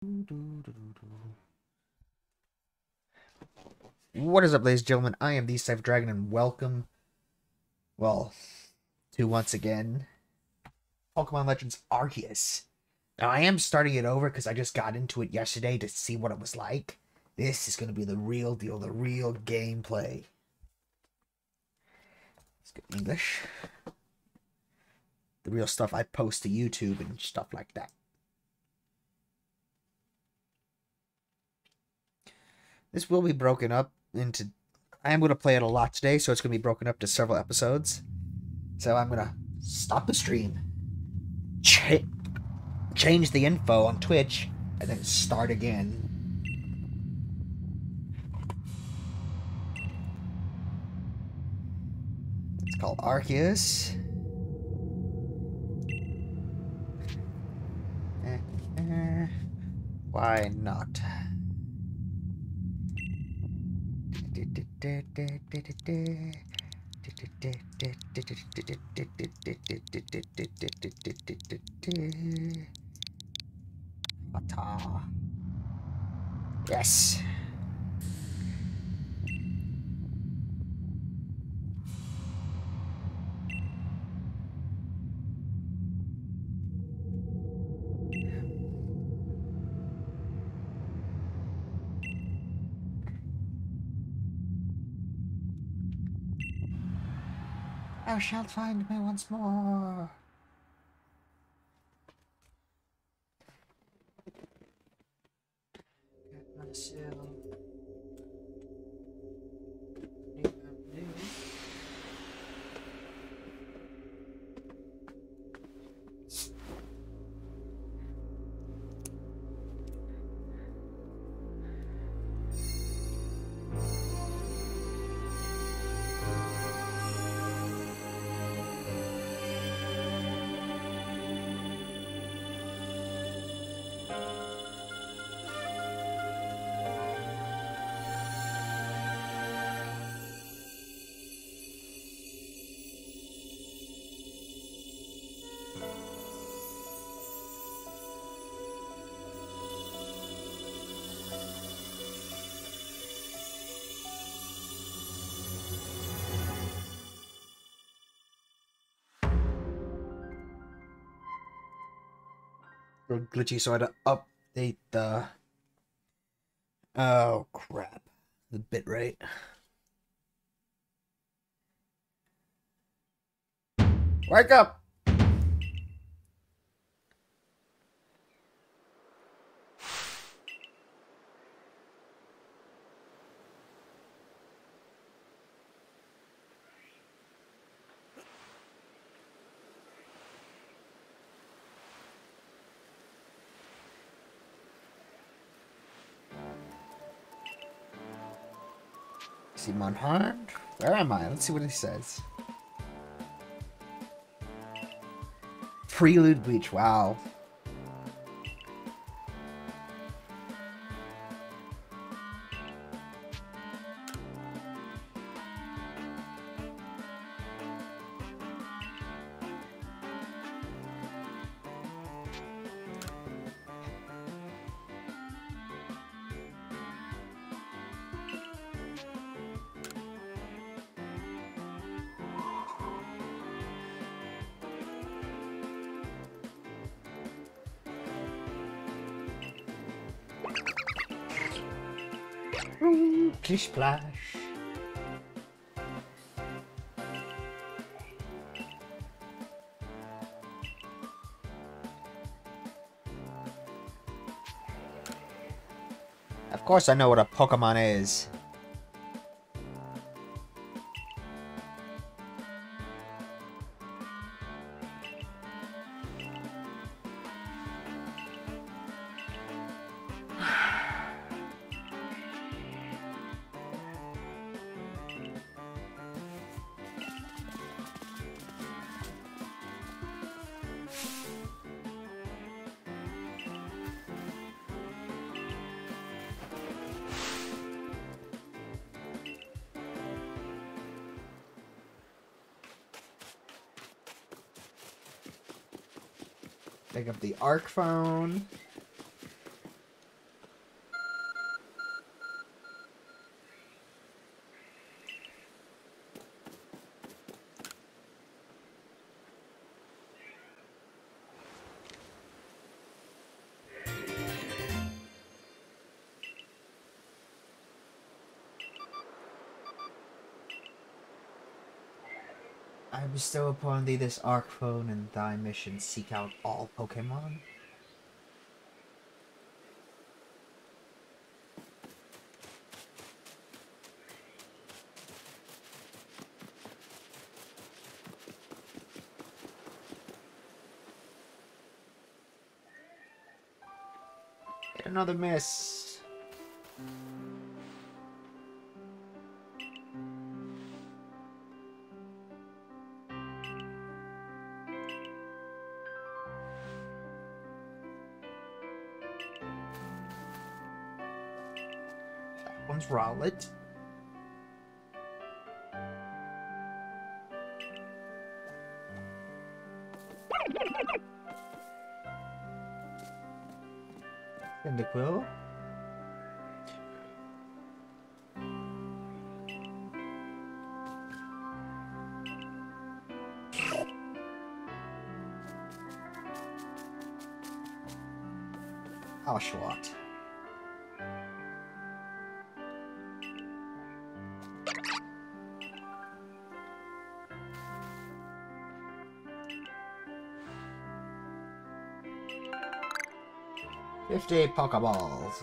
What is up, ladies and gentlemen? I am the Cypher Dragon, and welcome, well, to once again Pokemon Legends Arceus. Now, I am starting it over because I just got into it yesterday to see what it was like. This is going to be the real deal, the real gameplay. Let's get English. The real stuff I post to YouTube and stuff like that. This will be broken up into... I am going to play it a lot today, so it's going to be broken up to several episodes. So I'm going to stop the stream, change the info on Twitch, and then start again. It's called Arceus. Why not? Yes. Thou shalt find me once more. Get myself. Glitchy, so I had to update the... Oh, crap. The bitrate. Wake up! Simon Hunt? Where am I? Let's see what he says. Prelude Bleach, wow. Plish splash. Of course I know what a Pokemon is. Pick up the Arc phone. I bestow upon thee this Arc Phone and thy mission seek out all Pokemon. Another miss. That one's Rowlet. Cyndaquil. Oshawott. $50 Pokeballs.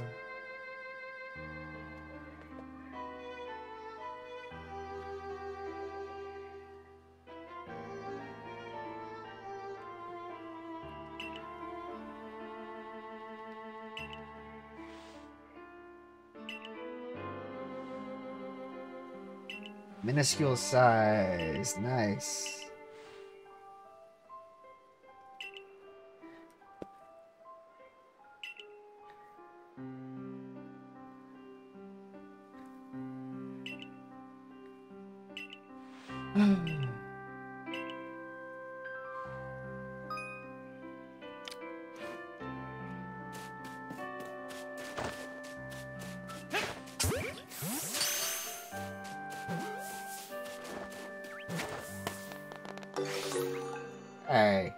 Minuscule size. Nice. Hey.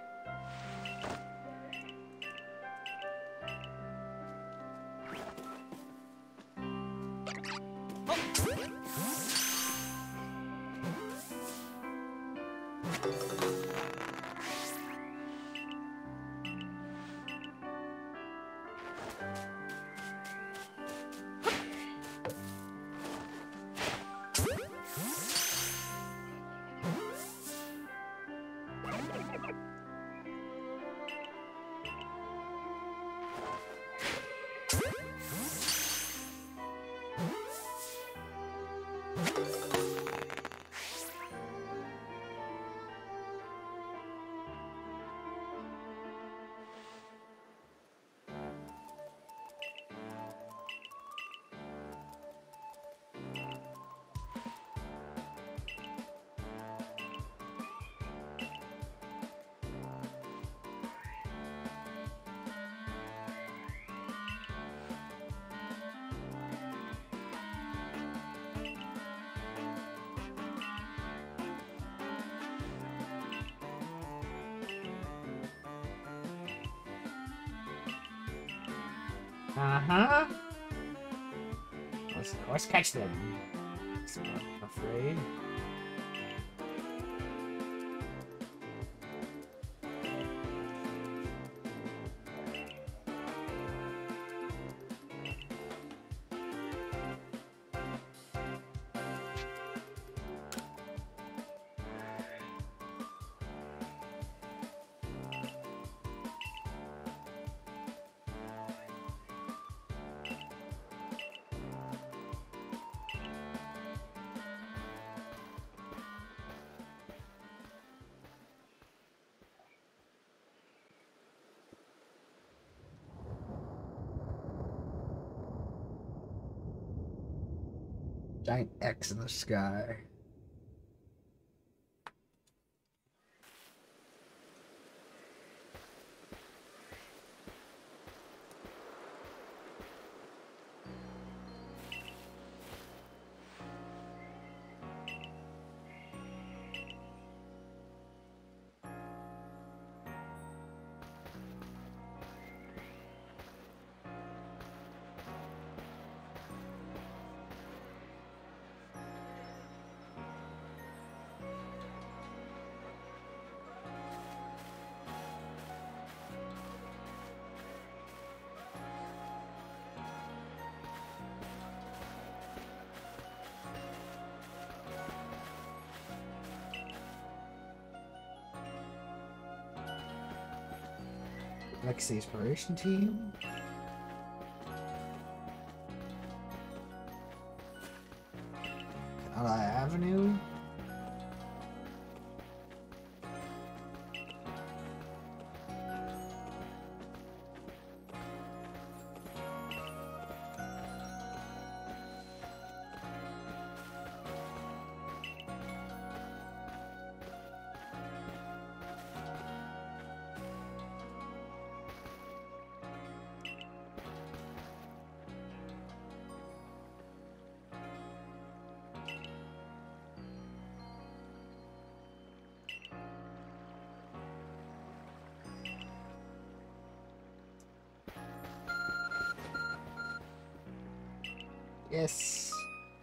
Uh-huh. Let's catch them. I'm afraid. Giant X in the sky. Legacy Exploration Team. Canada Avenue. Yes.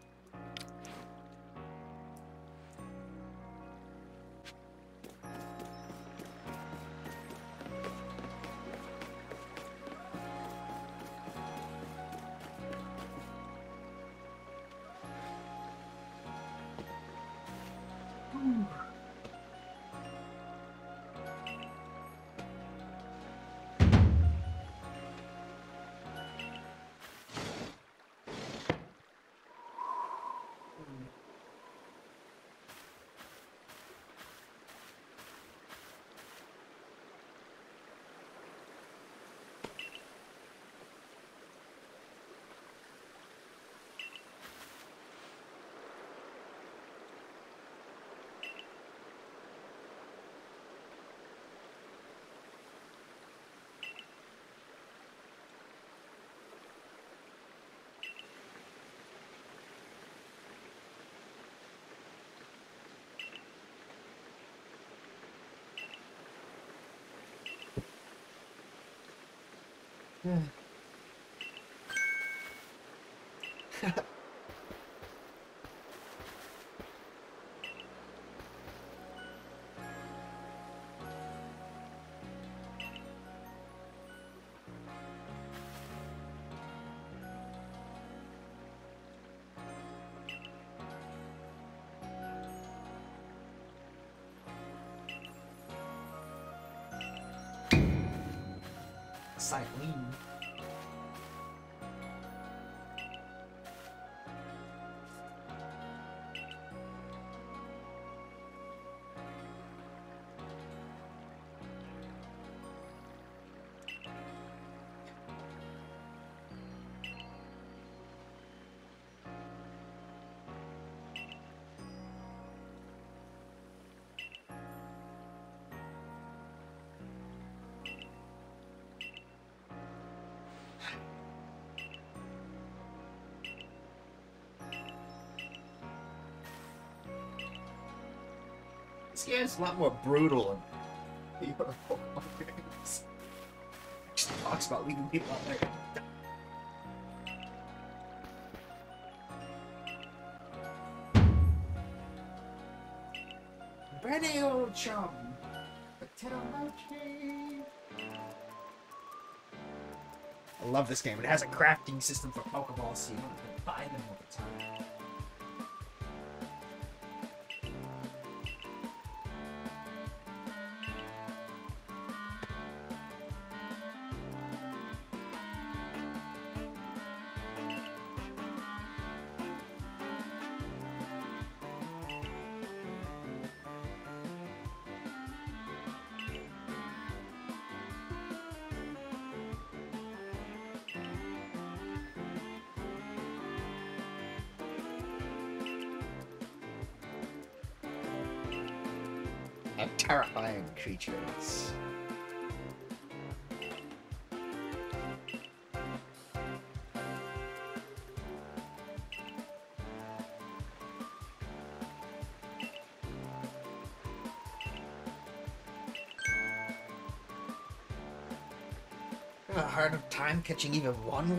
Cycling. This game's a lot more brutal than the other Pokemon games. It just talks about leaving people out there. Benny, old chum! Potato mochi! I love this game. It has a crafting system for Pokeballs, so you don't have to buy them all the time. Terrifying creatures. A hard time catching even one.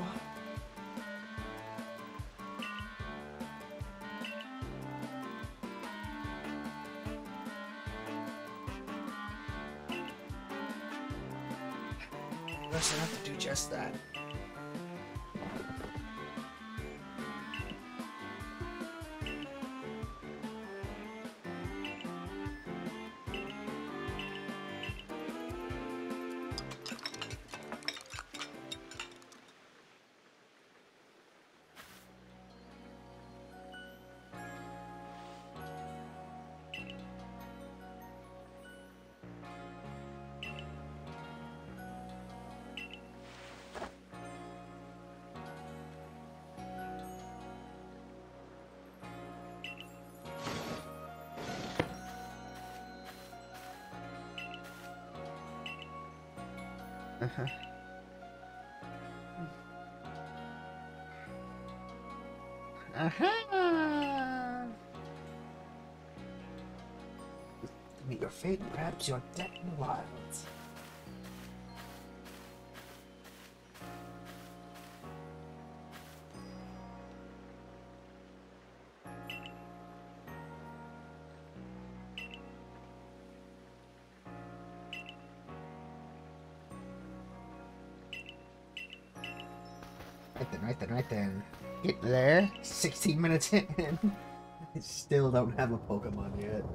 I have to do just that. Uh-huh. Uh-huh. Meet your fate, perhaps your death in the wilds. Right then. Get there. 16 minutes in. I still don't have a Pokemon yet.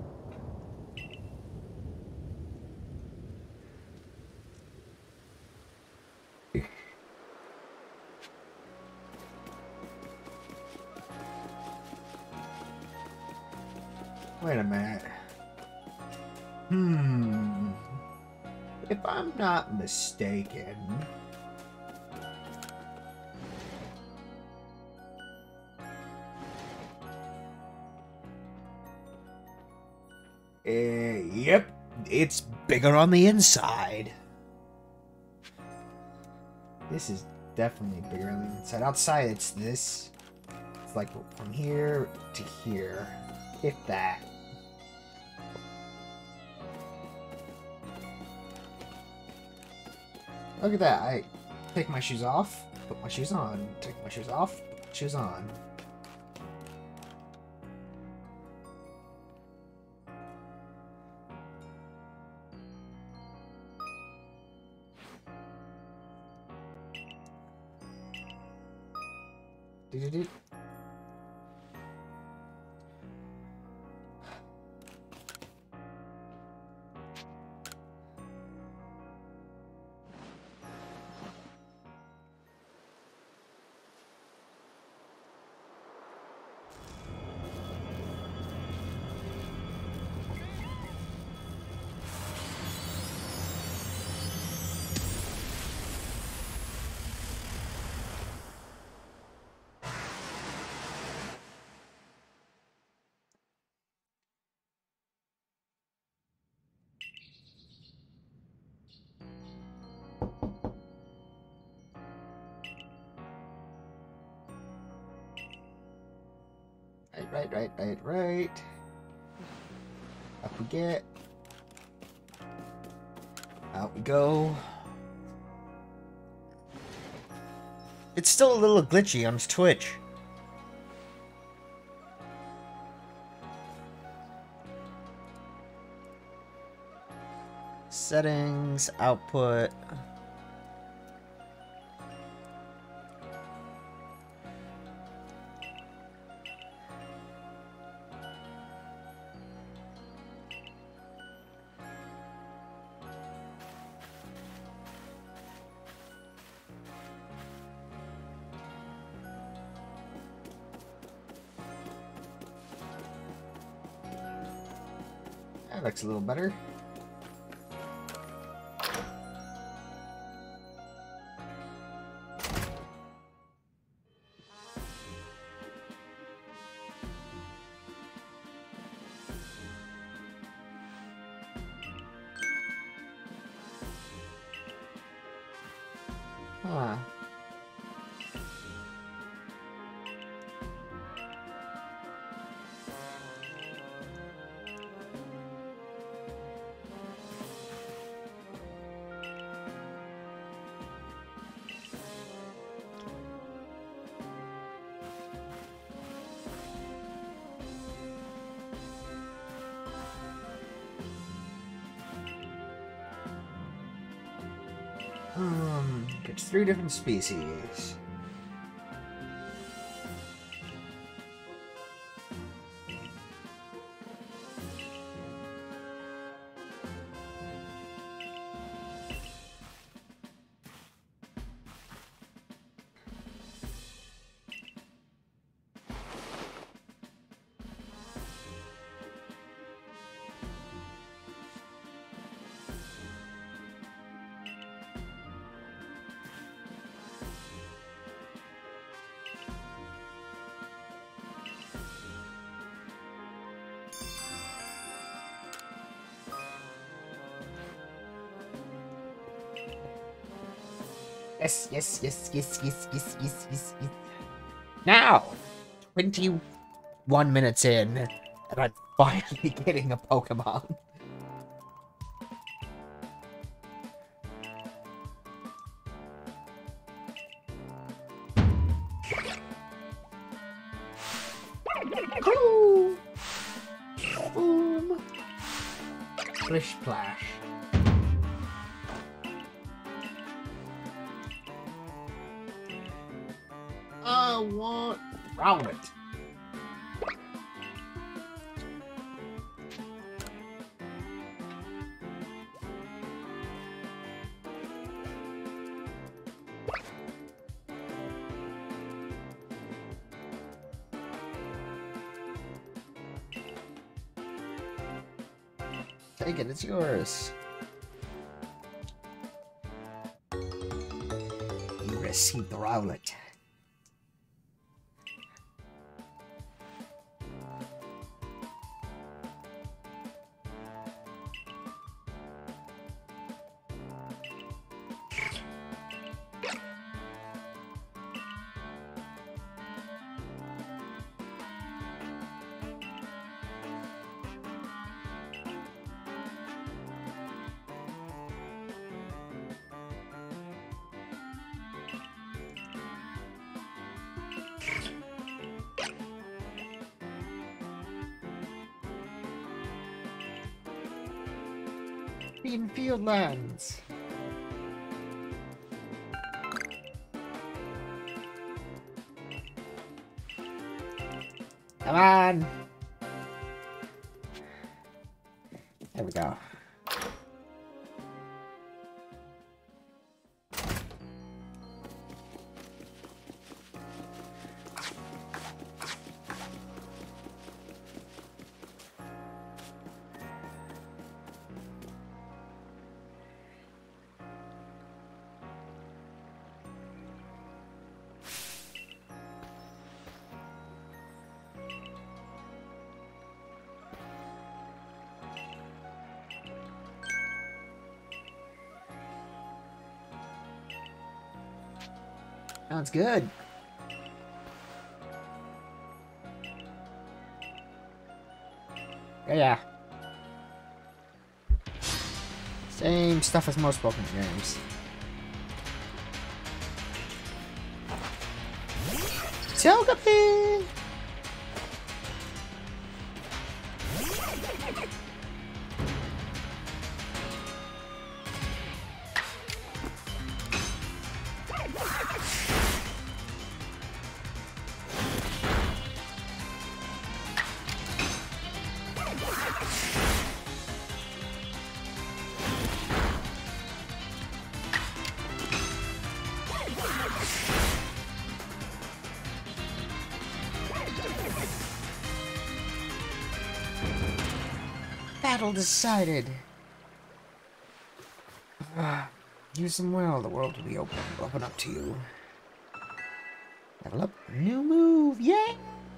Wait a minute. If I'm not mistaken... yep, it's bigger on the inside. This is definitely bigger on the inside. Outside, it's this. It's like from here to here. If that. Look at that. I take my shoes off, put my shoes on. Take my shoes off, put my shoes on. Did Right. Up we get. Out we go. It's still a little glitchy on Twitch. Settings, output. That looks a little better. Huh. It's 3 different species. Yes, yes, yes, yes, yes, yes, yes, yes, yes. Now, 21 minutes in, and I'm finally getting a Pokemon. Cool. Boom. Splish splash. I want Rowlet. Take it, it's yours. You received the Rowlet. In Fieldlands. Come on. There we go. Sounds good. Yeah. Same stuff as most Pokemon games. Togepi! Battle decided. Use them well, the world will be open up to you. Level up, new move, yay!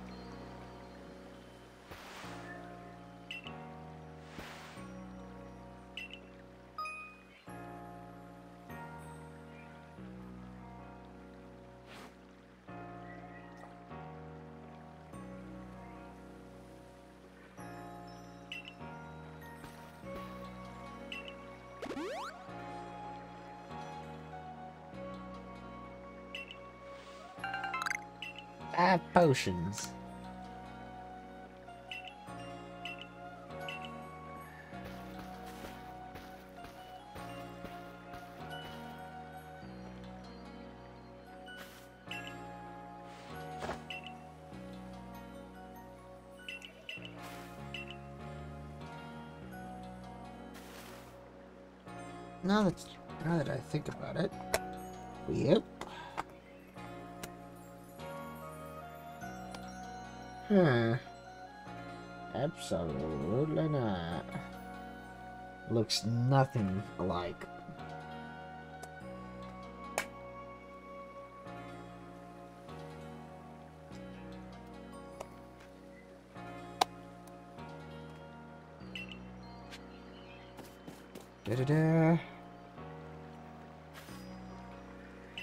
Potions. Now that I think about it, yep. Absolutely not. Looks nothing alike. Da-da-da.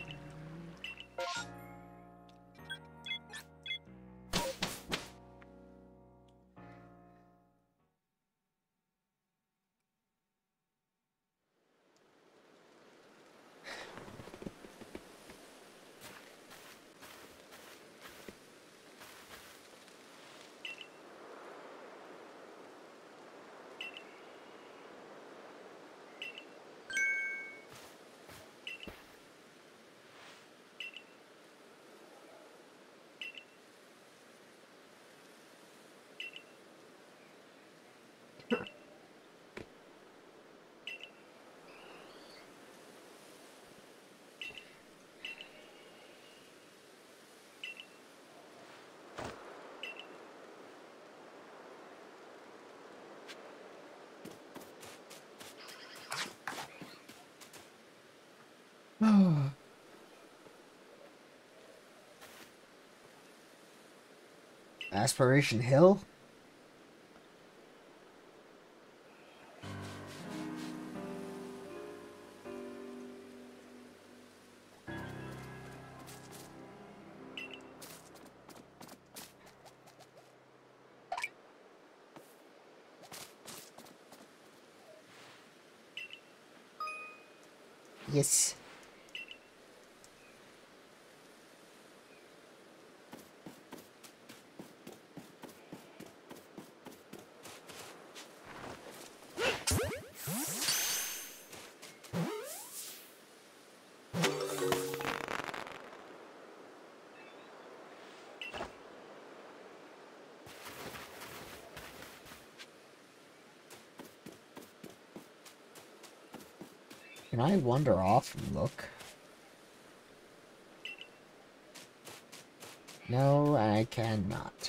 Aspiration Hill? Yes. Can I wander off and look? No, I cannot.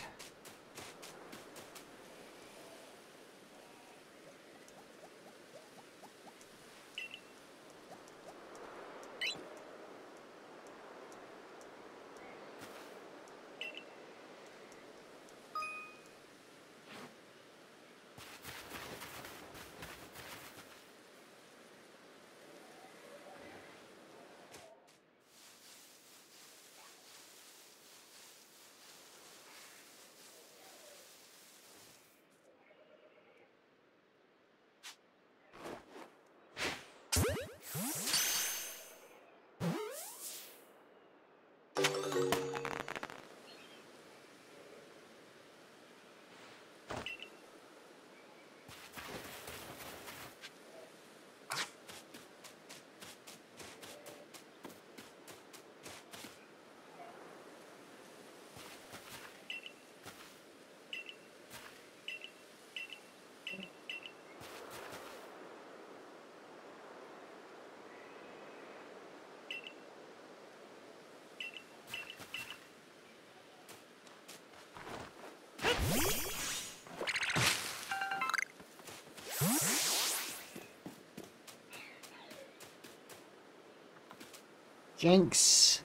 Jinx.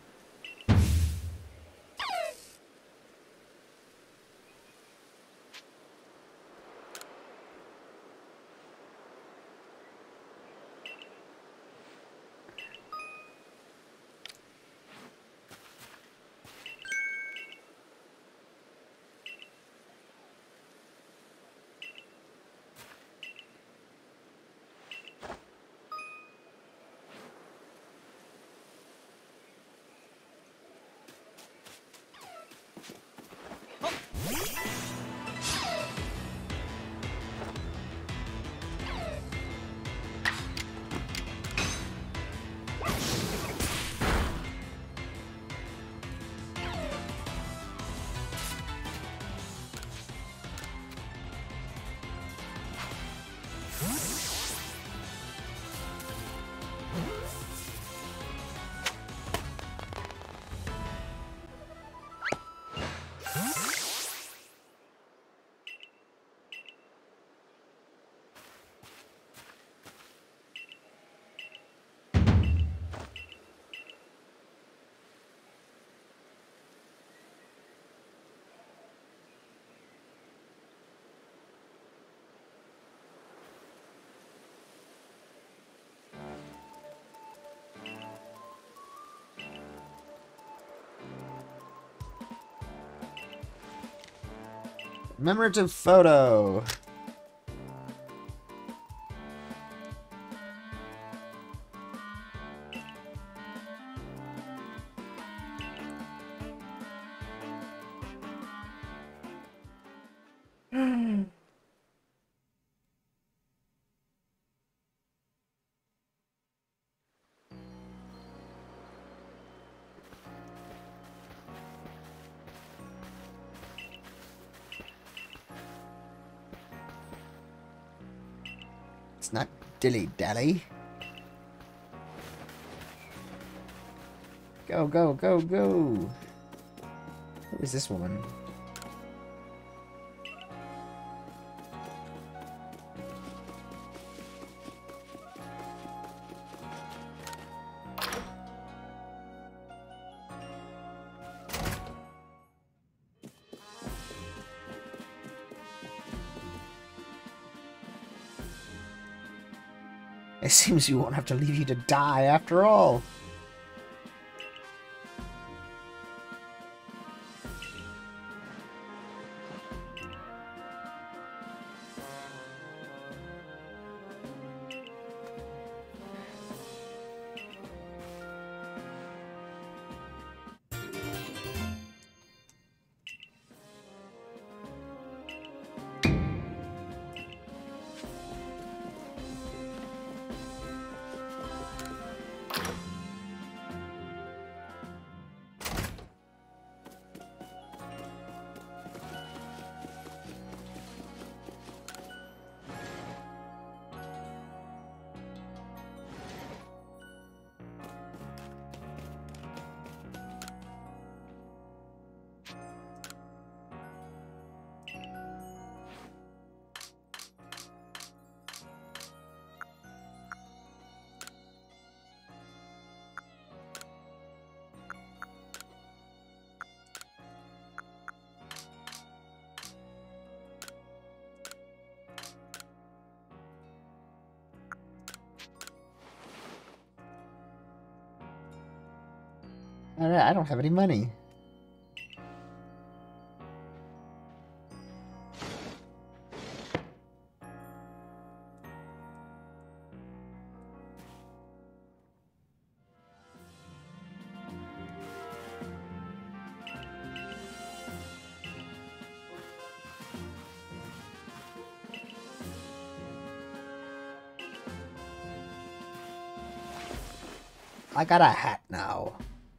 Commemorative photo. It's not dilly-dally. Go, go, go, go! Who is this woman? It seems we won't have to leave you to die after all. I don't have any money. I got a hat now.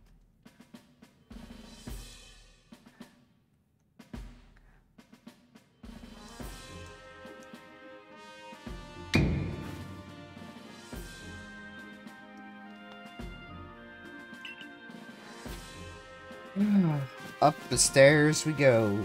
Up the stairs we go.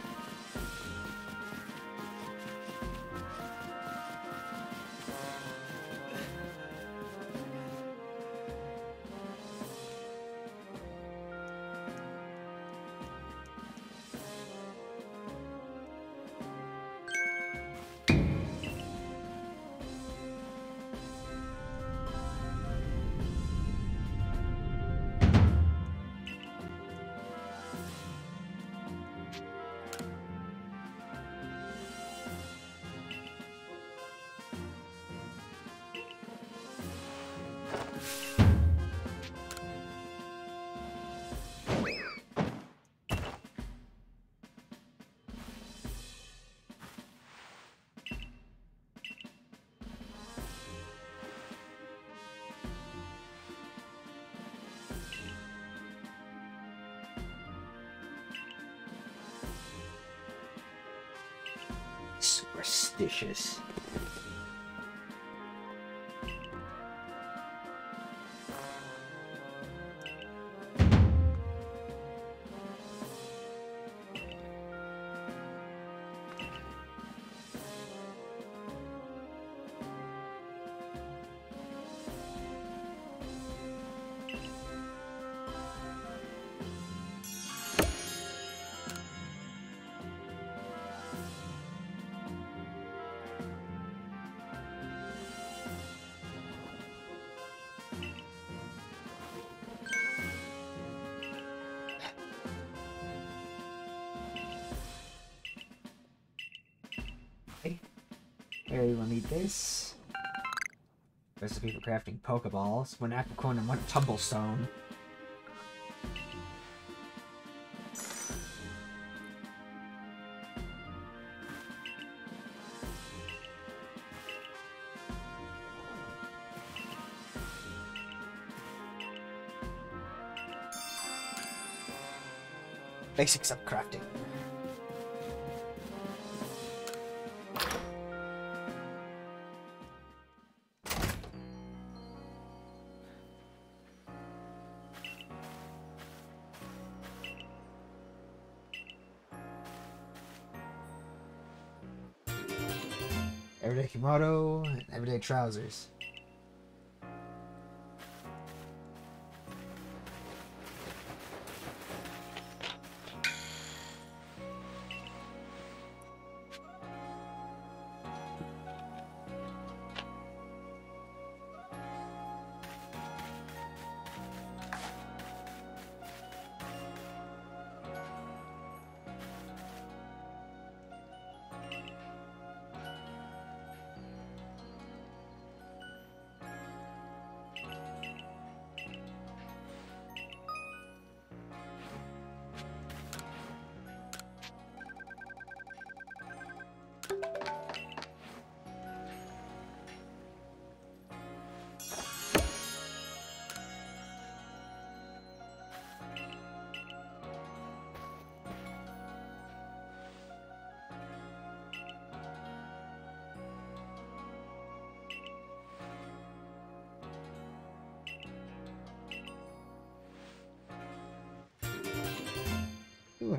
Superstitious. Here, you will need this. Recipe for crafting Pokeballs. 1 Aquacone and 1 Tumblestone. Basics of crafting. Everyday kimono and everyday trousers.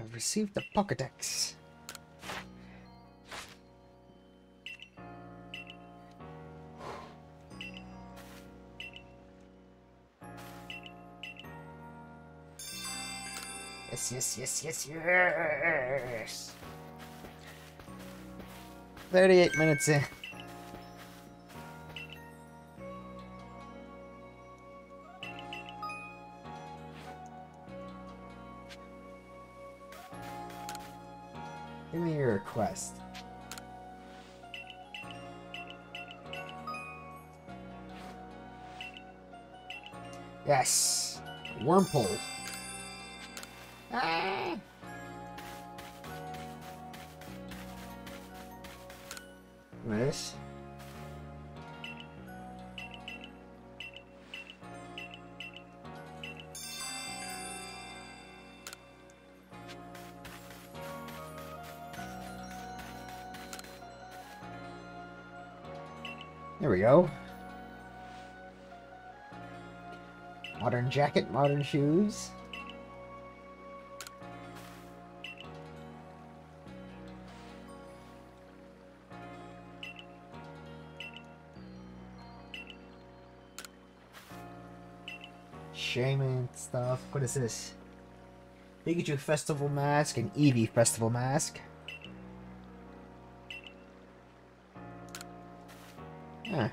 I've received the Pokédex. Yes. 38 minutes in. Give me your request. Yes. Wormhole. Ah. This. There we go. Modern jacket, modern shoes. Shaman stuff. What is this? Pikachu Festival Mask and Eevee Festival Mask. Huh.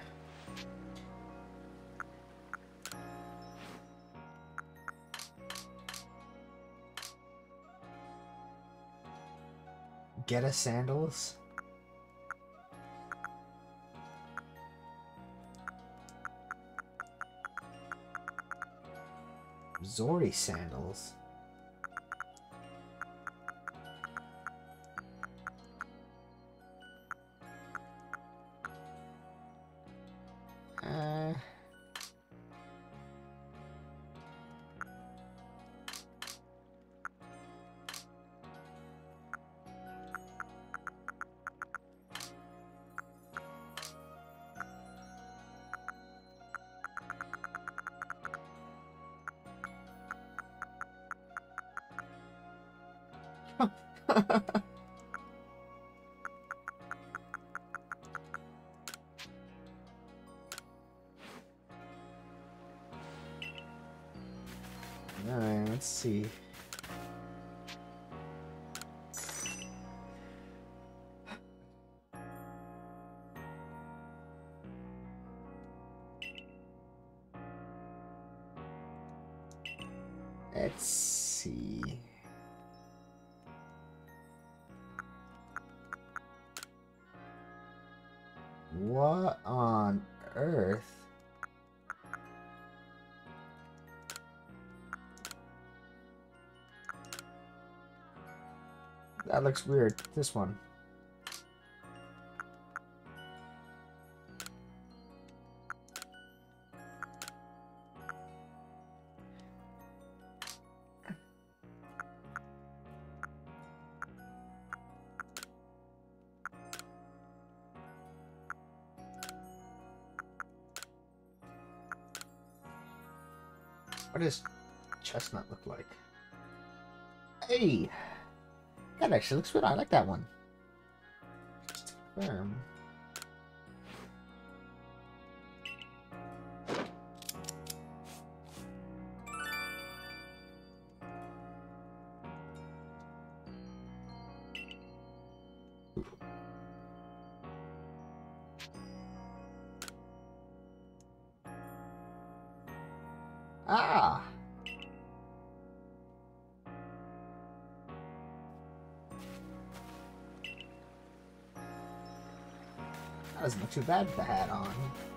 Get a sandals. Zori sandals. Alright, let's see. Let's see. What on earth? That looks weird. This one. What does chestnut look like? Hey! That actually looks good. I like that one. Just confirm. Ah! That doesn't look too bad with the hat on.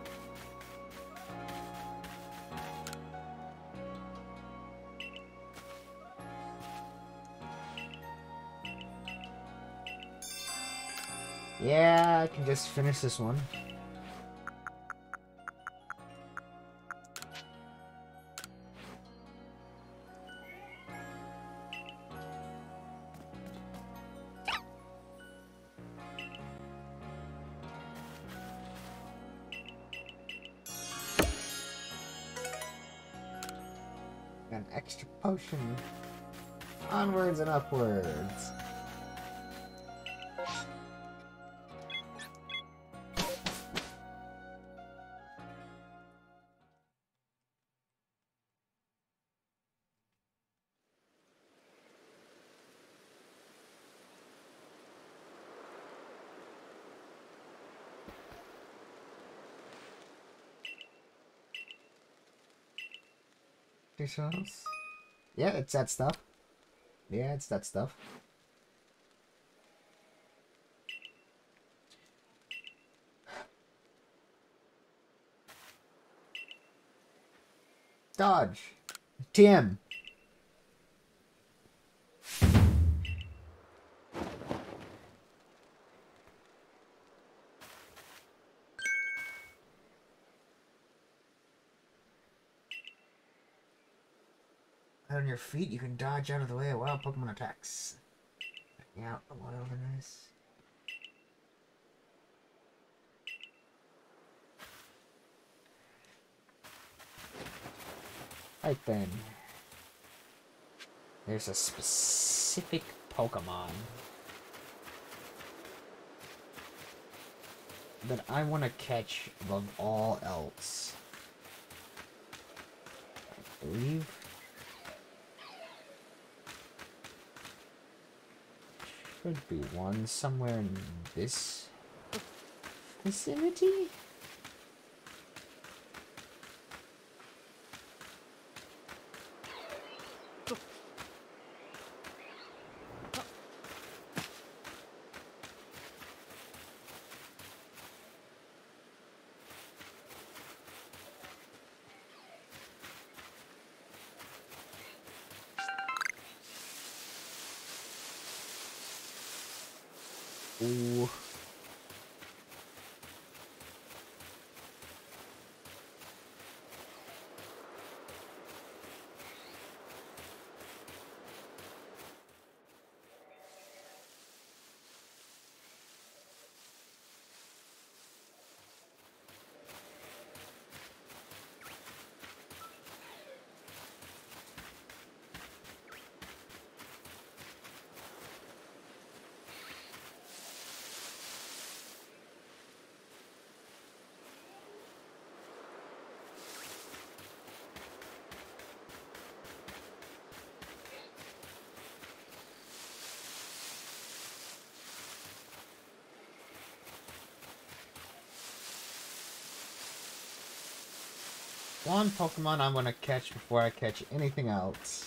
Yeah, I can just finish this one. Got an extra potion. Onwards and upwards. Yeah, it's that stuff. Yeah, it's that stuff. Dodge. TM. On your feet, you can dodge out of the way of wild Pokemon attacks. Yeah, the wilderness. Right then. There's a specific Pokemon that I want to catch above all else. I believe. Should be one somewhere in this vicinity? Ooh. One Pokemon I want to catch before I catch anything else.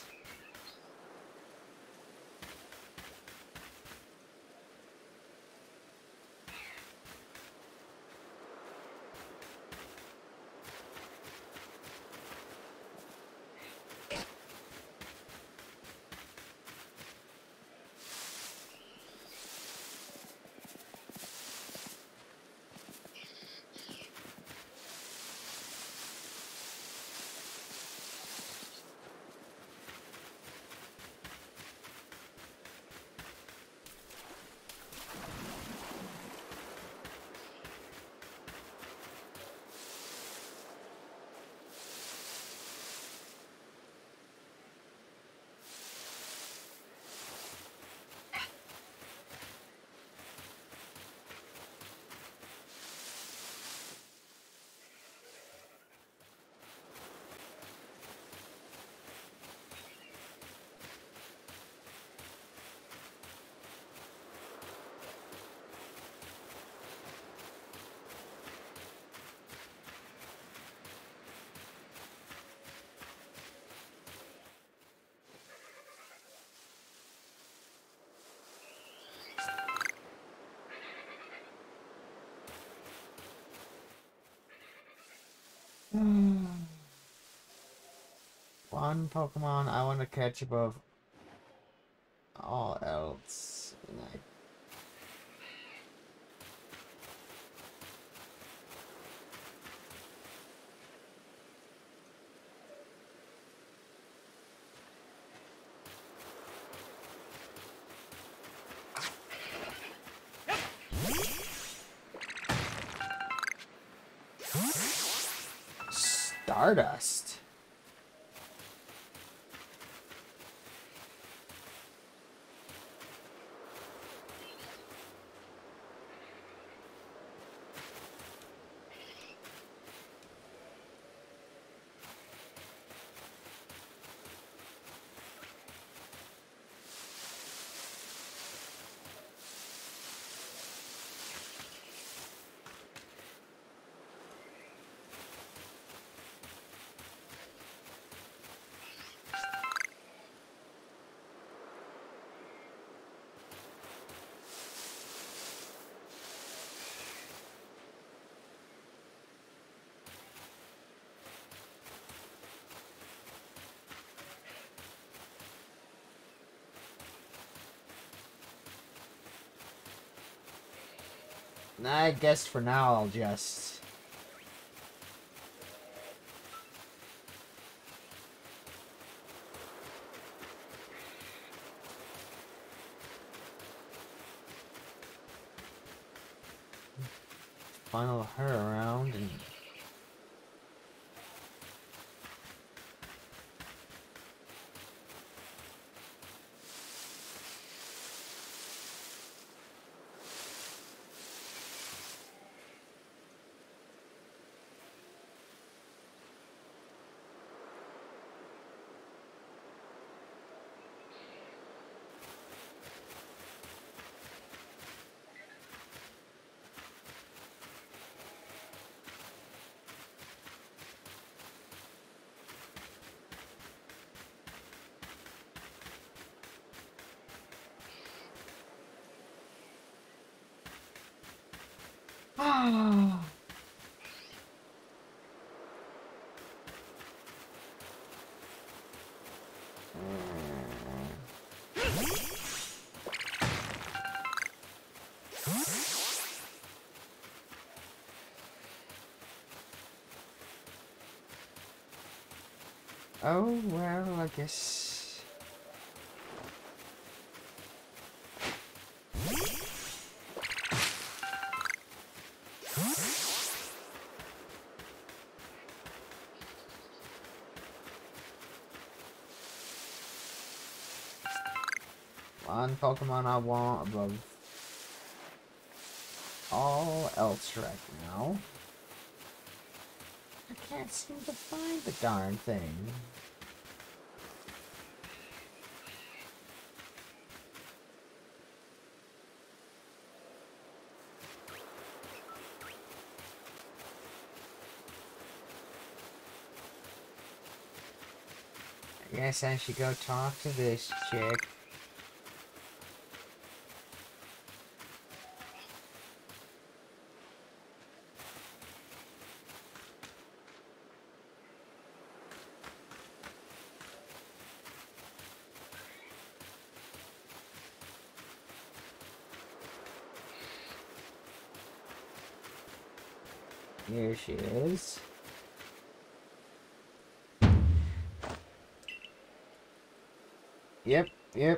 One Pokemon I want to catch above all else. Stardust. I guess for now I'll just... funnel her around and... Oh, well, I guess... One Pokemon I want above all else right now. I can't seem to find the darn thing. I guess I should go talk to this chick. Here she is. Yep.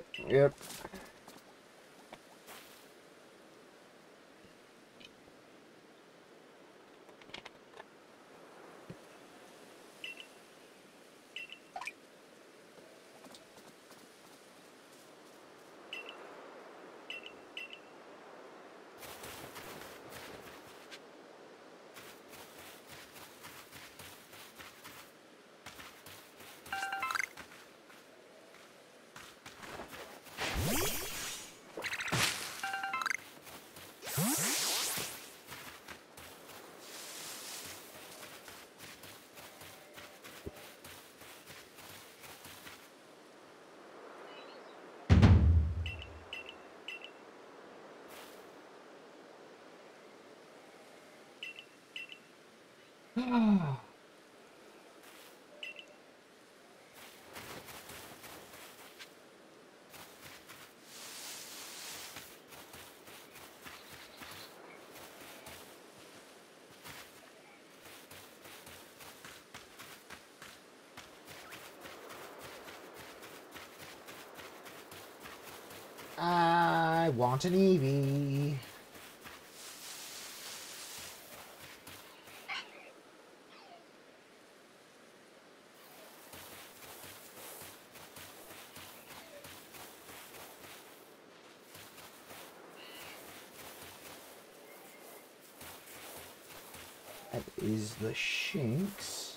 I want an Eevee. That is the Shinx.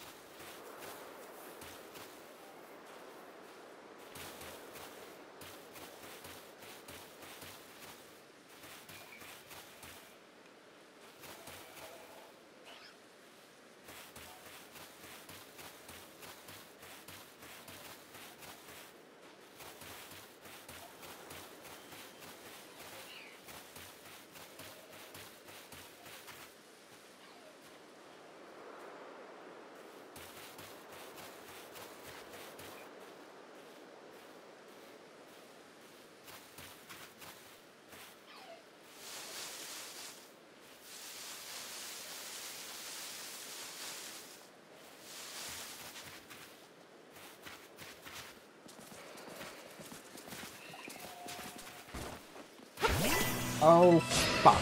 Oh, fuck.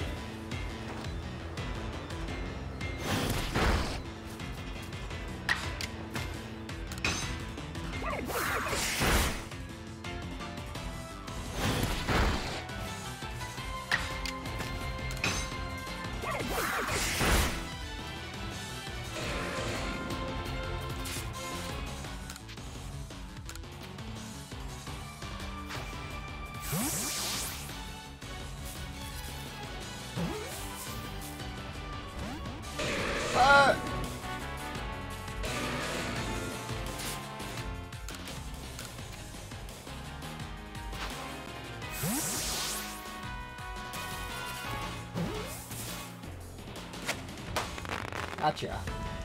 Gotcha.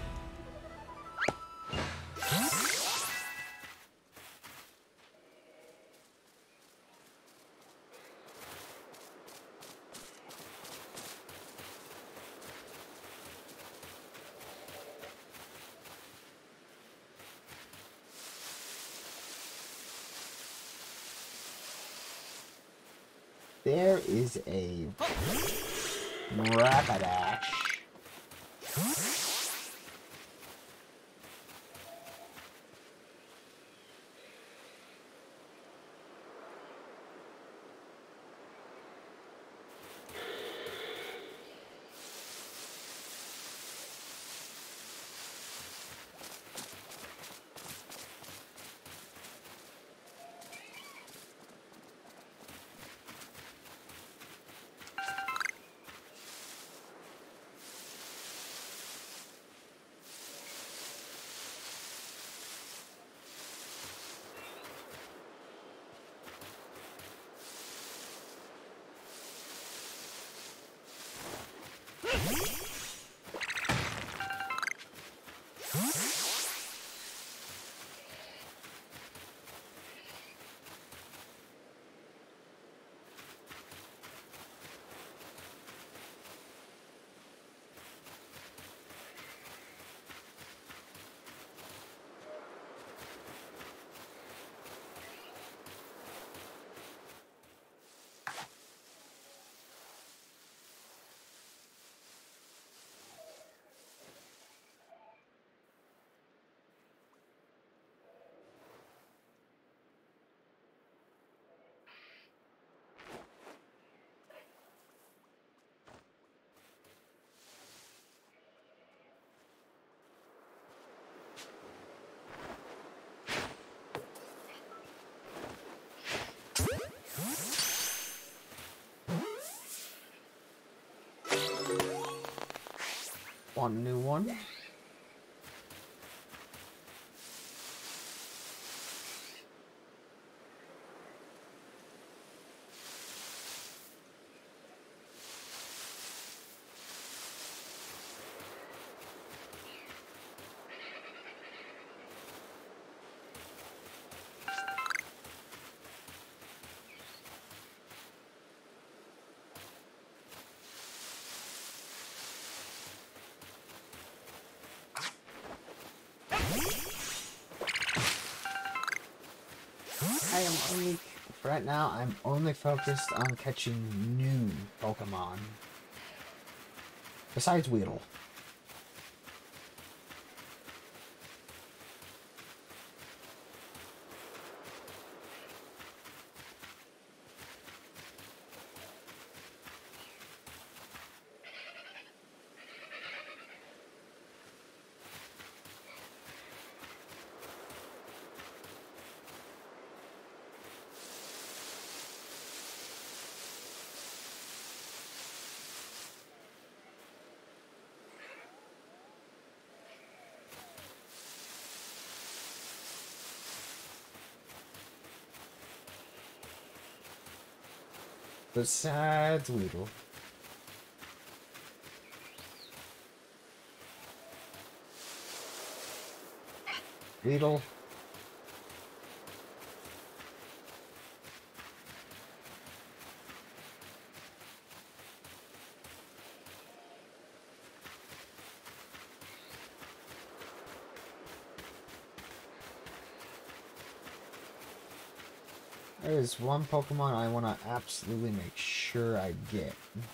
There is a Rapidash. One new one. I am only, right now, I'm only focused on catching new Pokemon. Besides Weedle. Besides Weedle. Weedle. There is one Pokemon I want to absolutely make sure I get.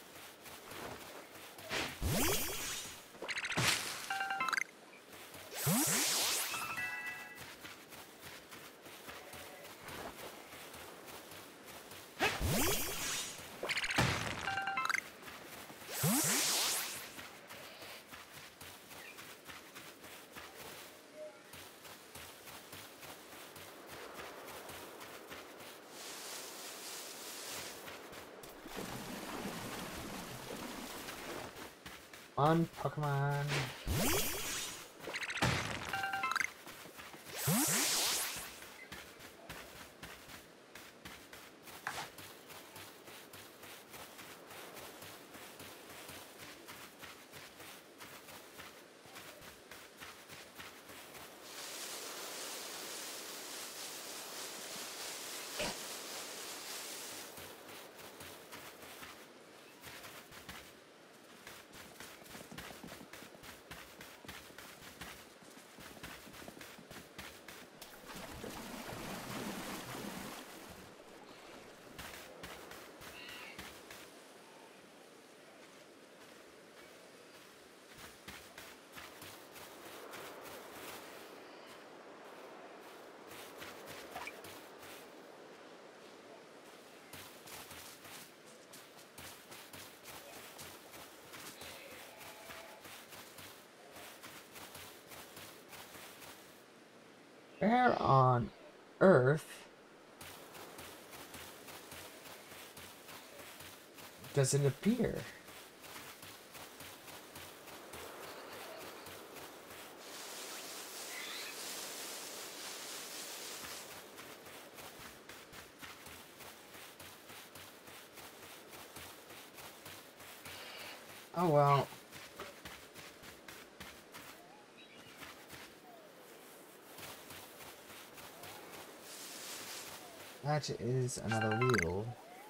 One Pokemon. Where on earth does it appear? Oh well. That is another wheel.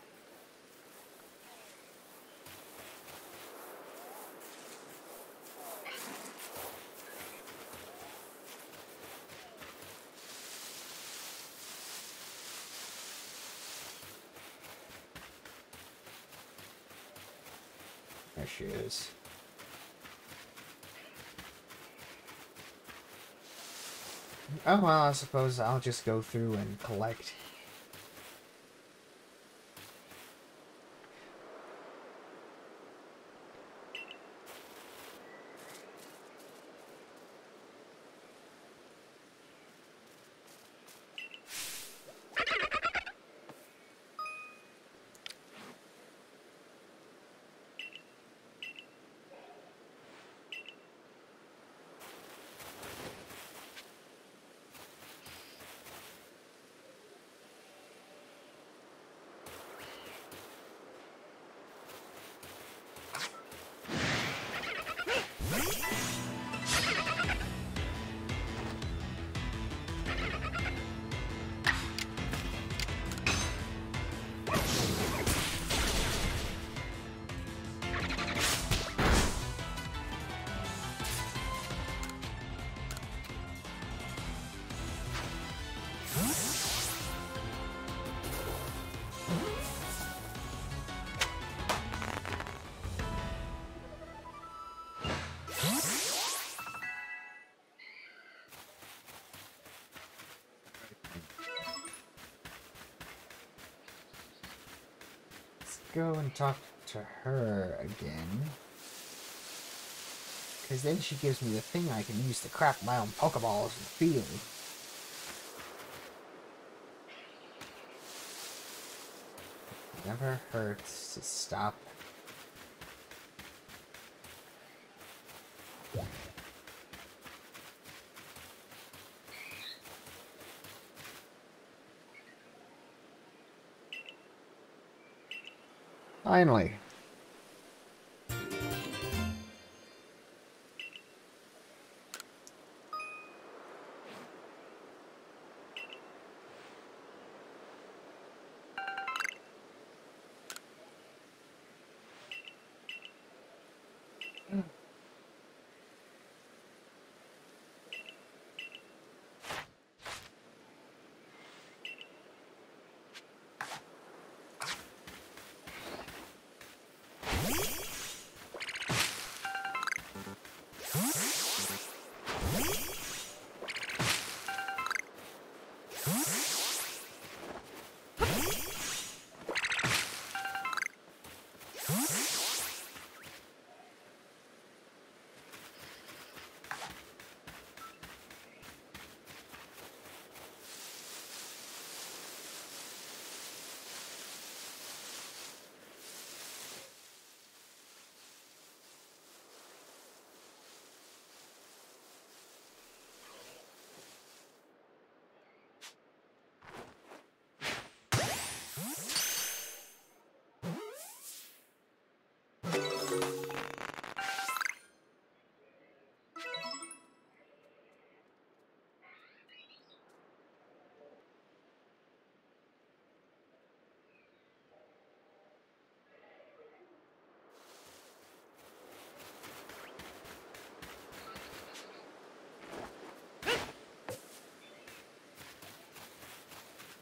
There she is. Oh well, I suppose I'll just go through and collect. Go and talk to her again. Because then she gives me the thing I can use to craft my own Pokeballs in the field. It never hurts to stop. Finally.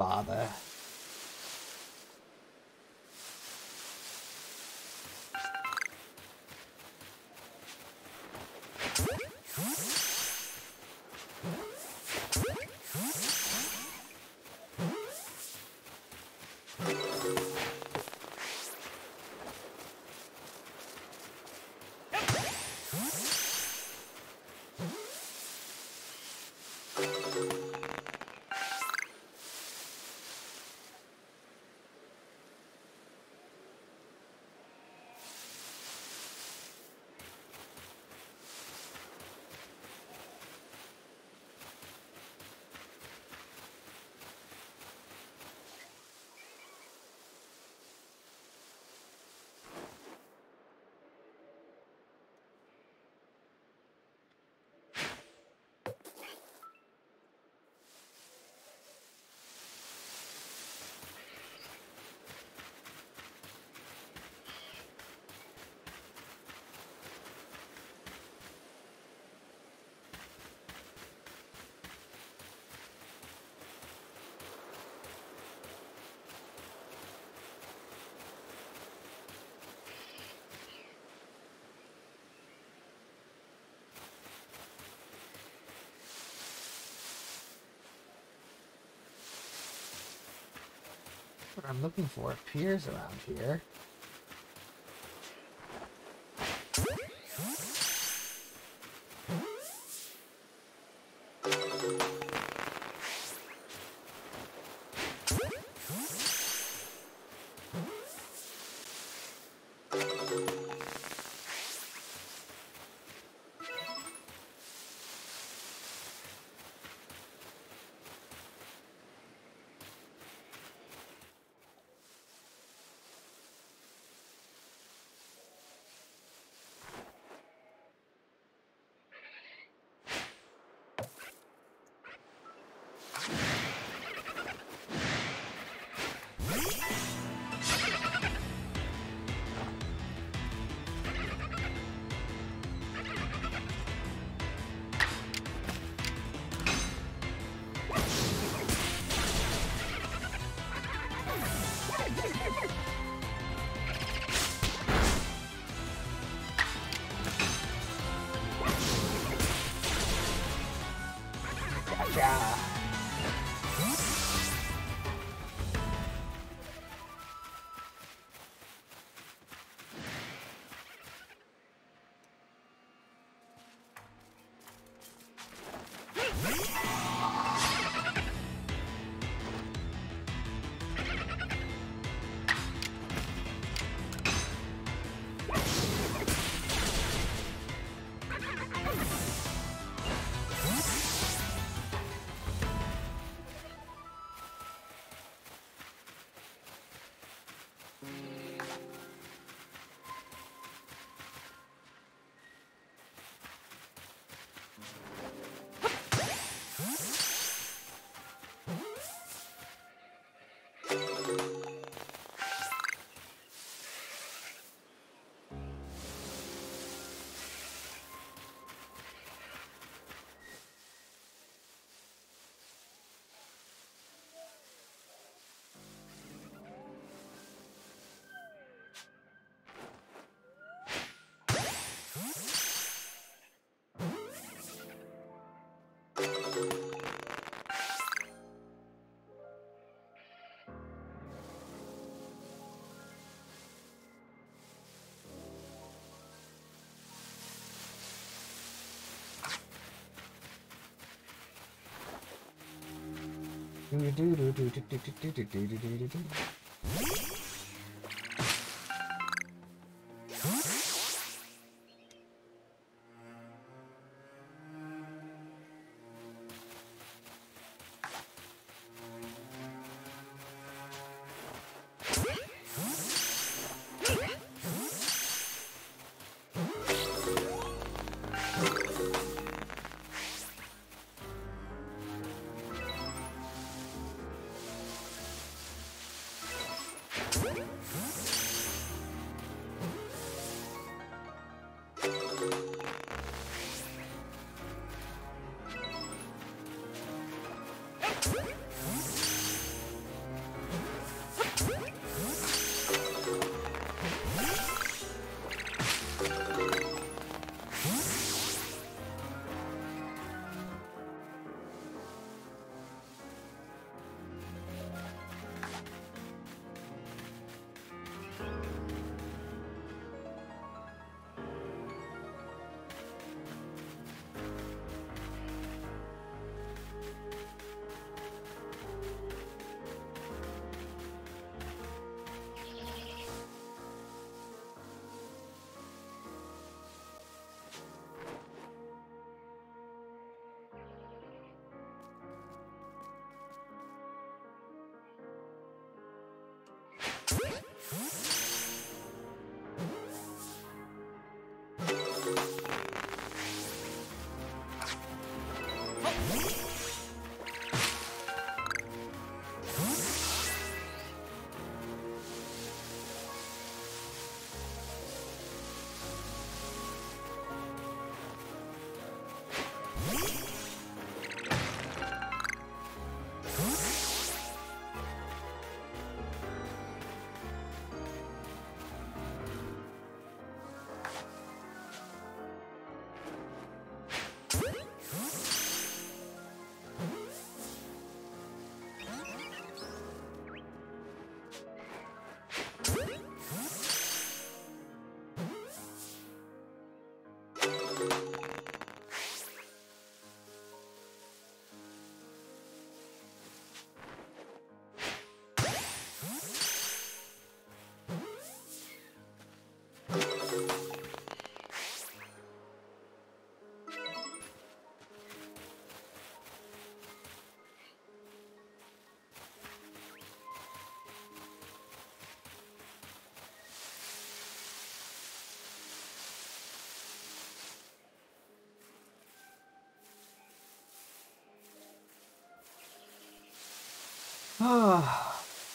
bother. What I'm looking for appears around here. Gotcha. Ah.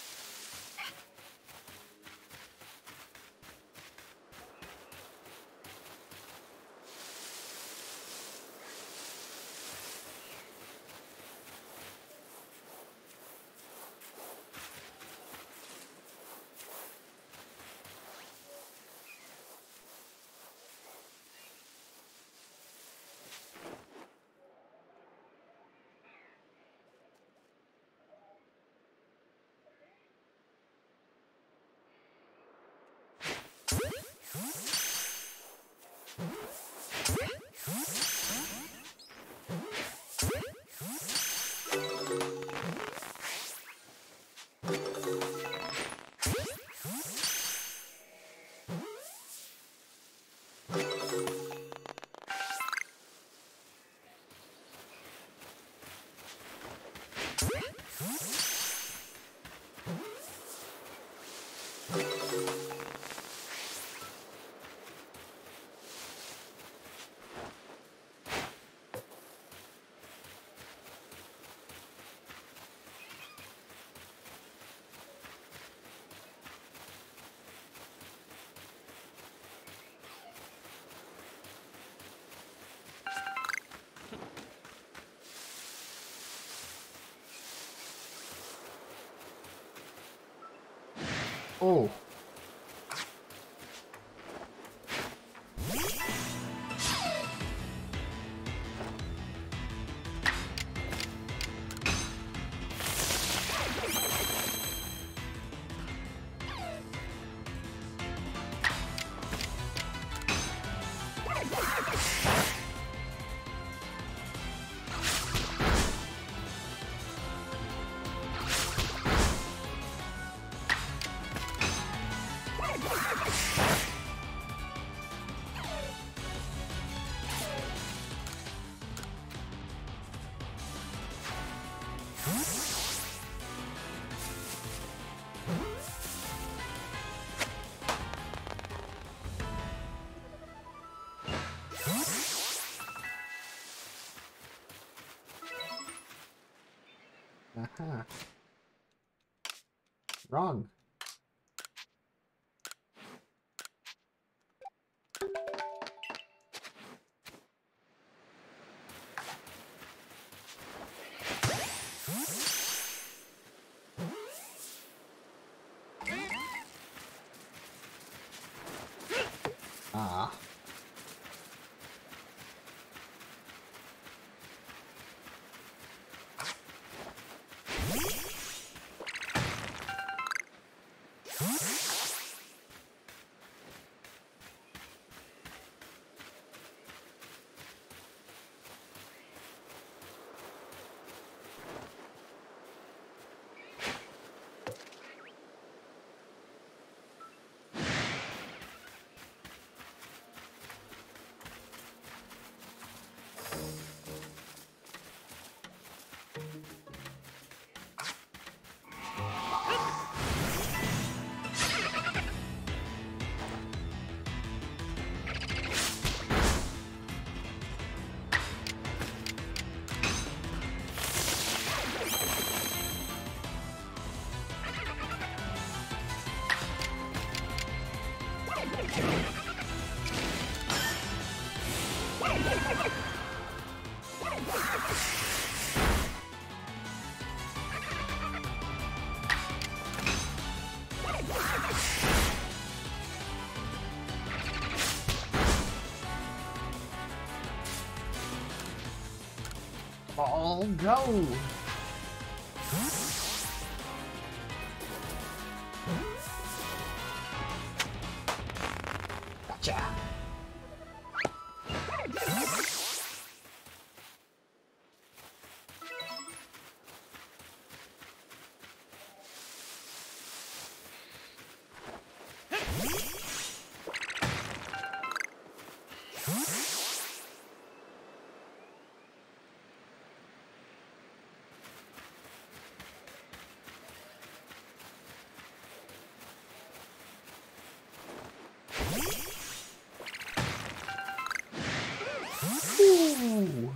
Oh. Aha. Wrong. Ah. Ball, go! Gotcha! Ooh.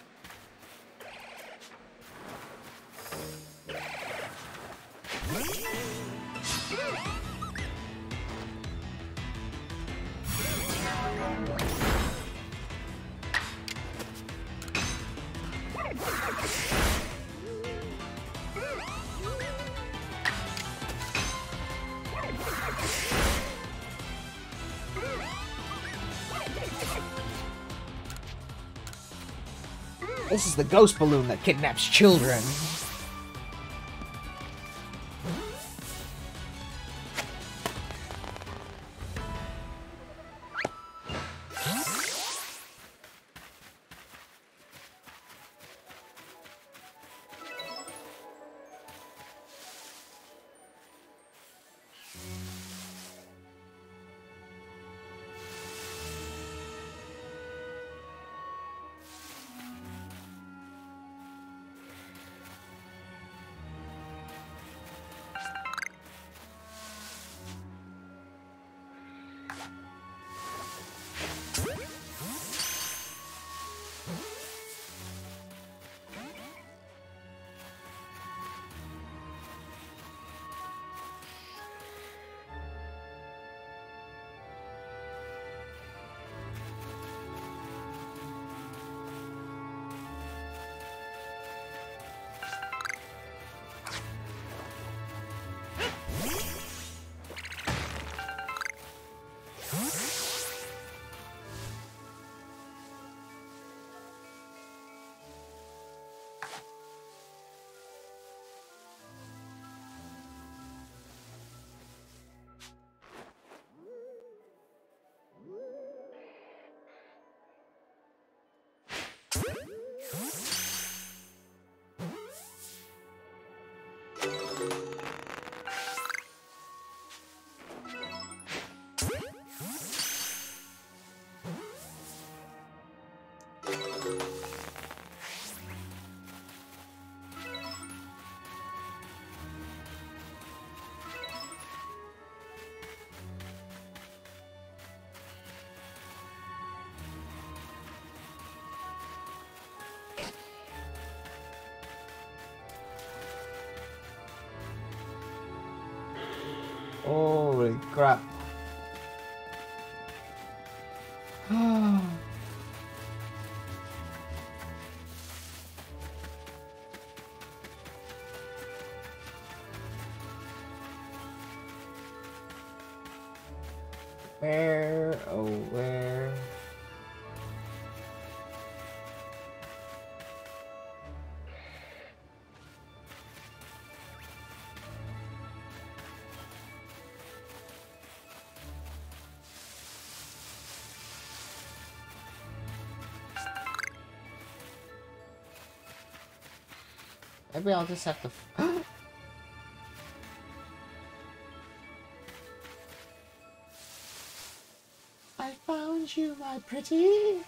This is the ghost balloon that kidnaps children. Holy crap. Where, oh where? Maybe I'll just have to... I found you, my pretty.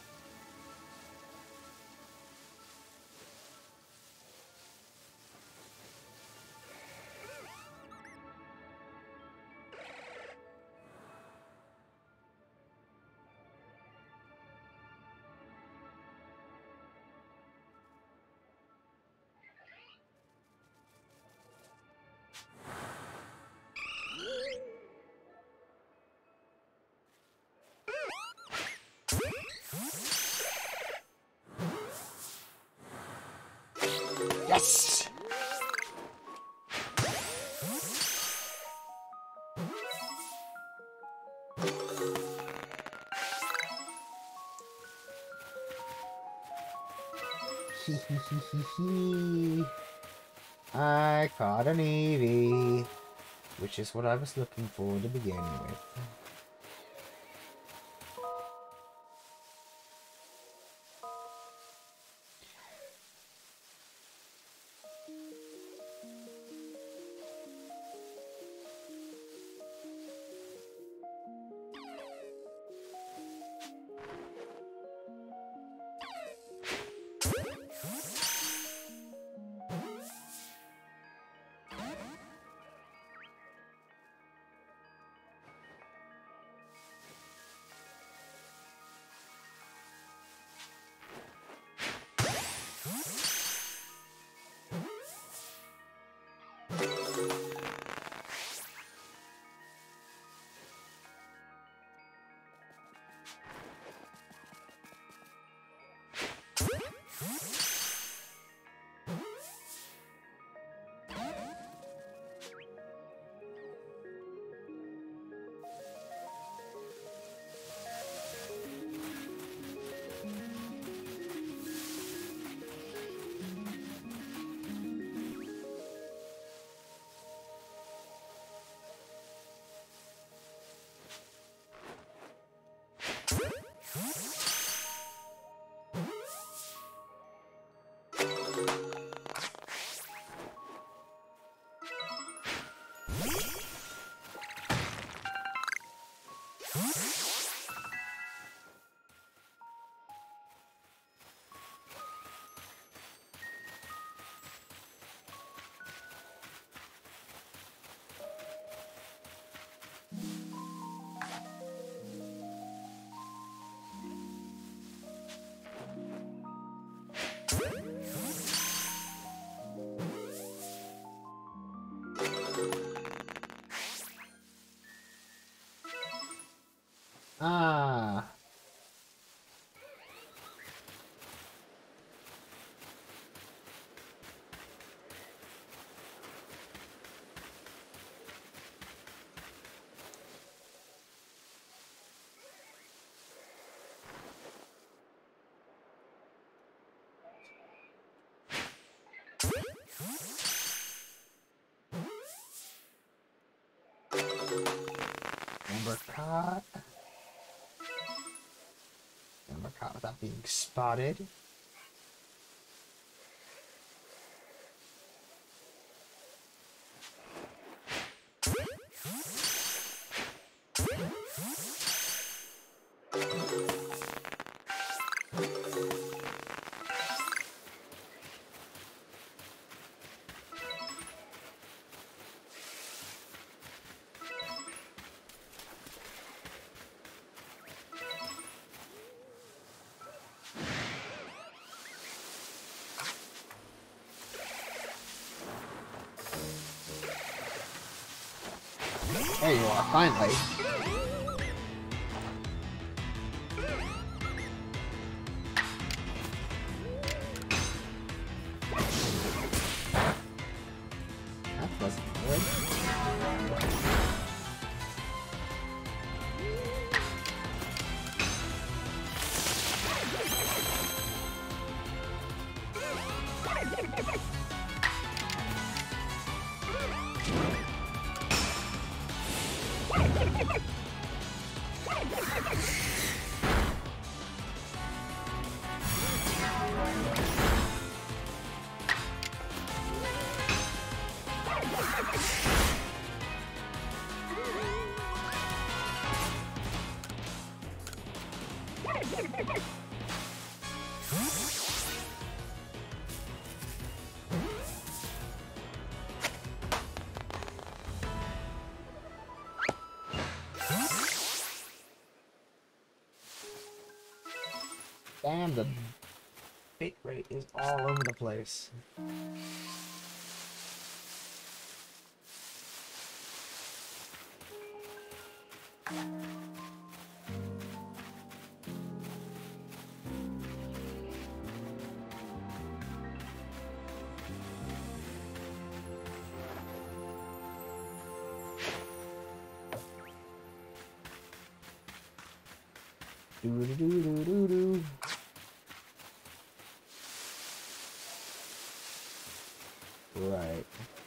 Yes! Hee hee hee hee hee. I caught an Eevee, which is what I was looking for to begin with. Ah. Number caught. Number caught without being spotted. There you are, finally. That wasn't good. Damn, the bit rate is all over the place. Do do do do do do. Right.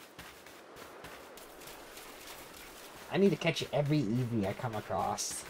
I need to catch every Eevee I come across.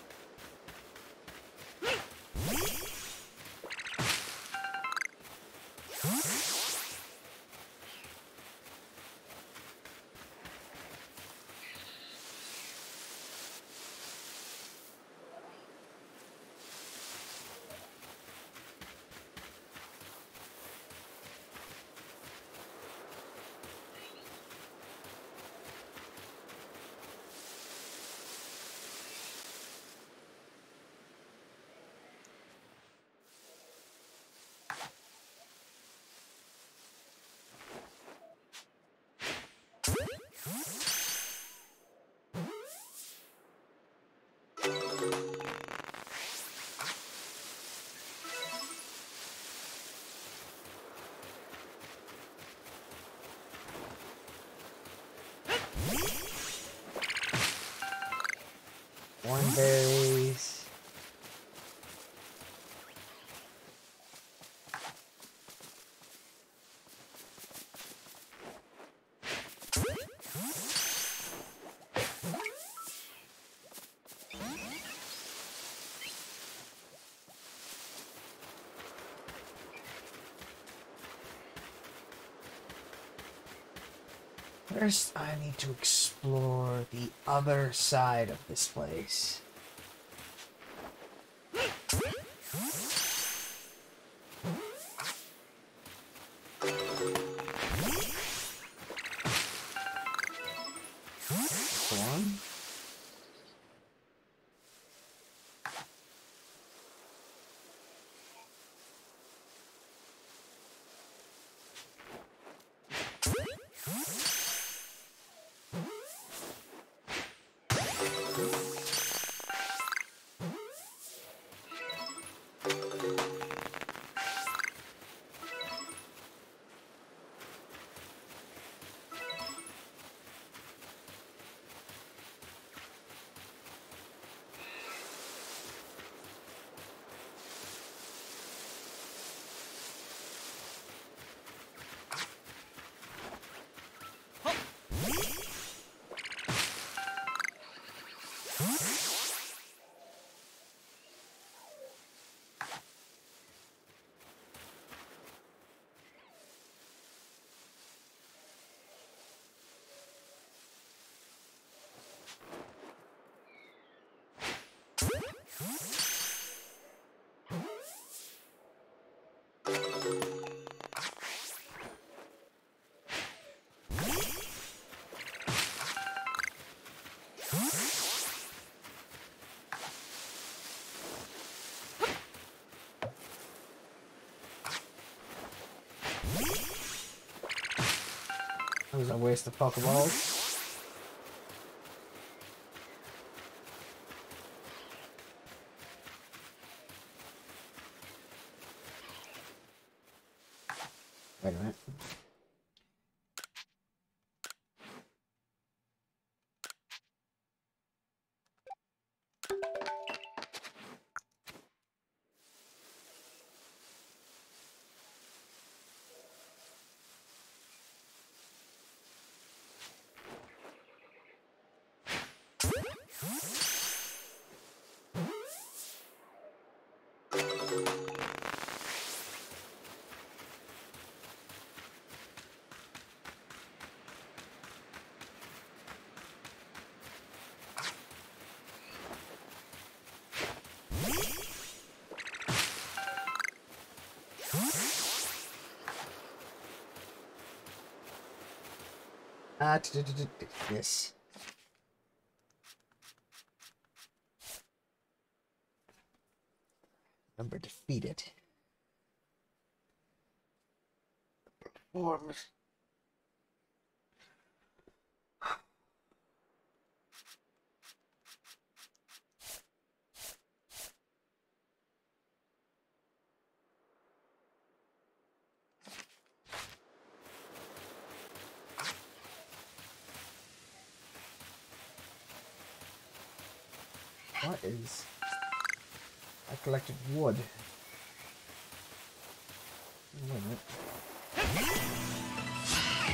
Orangeberries. First, I need to explore the other side of this place. One. That was a waste of Pokeballs. Wait a minute. This. Number defeated. Performs. What is... I collected wood. Wait a minute.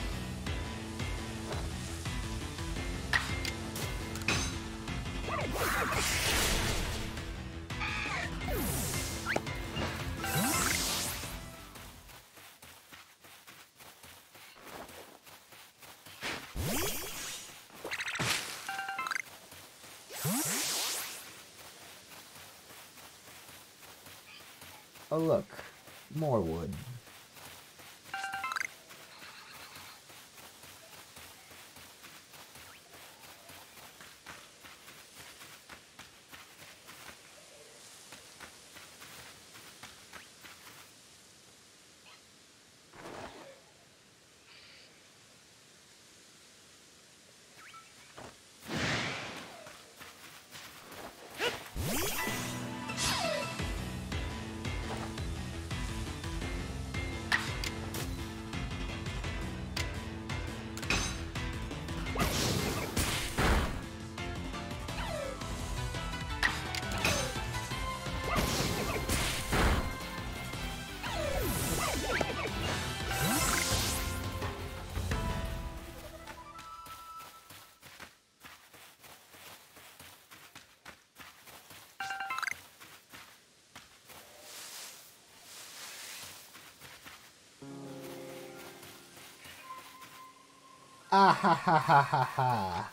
Oh look, more wood. Ah ha ha ha ha ha.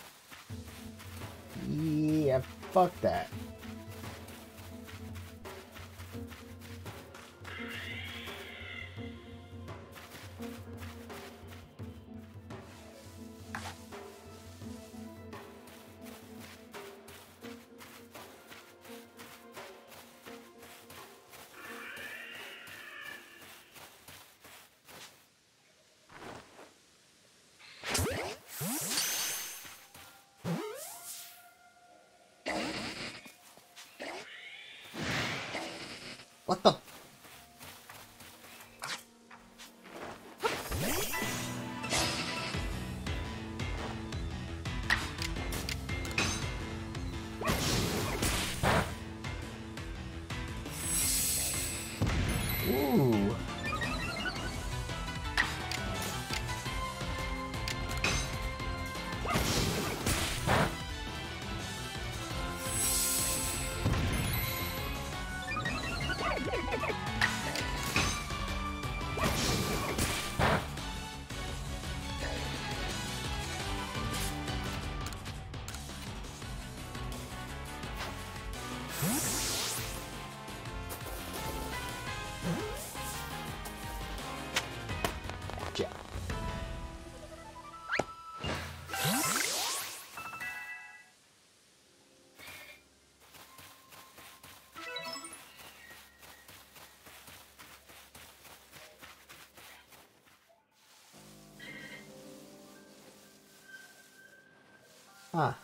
Yeah, fuck that. What the? Ooh. Gotcha. Huh.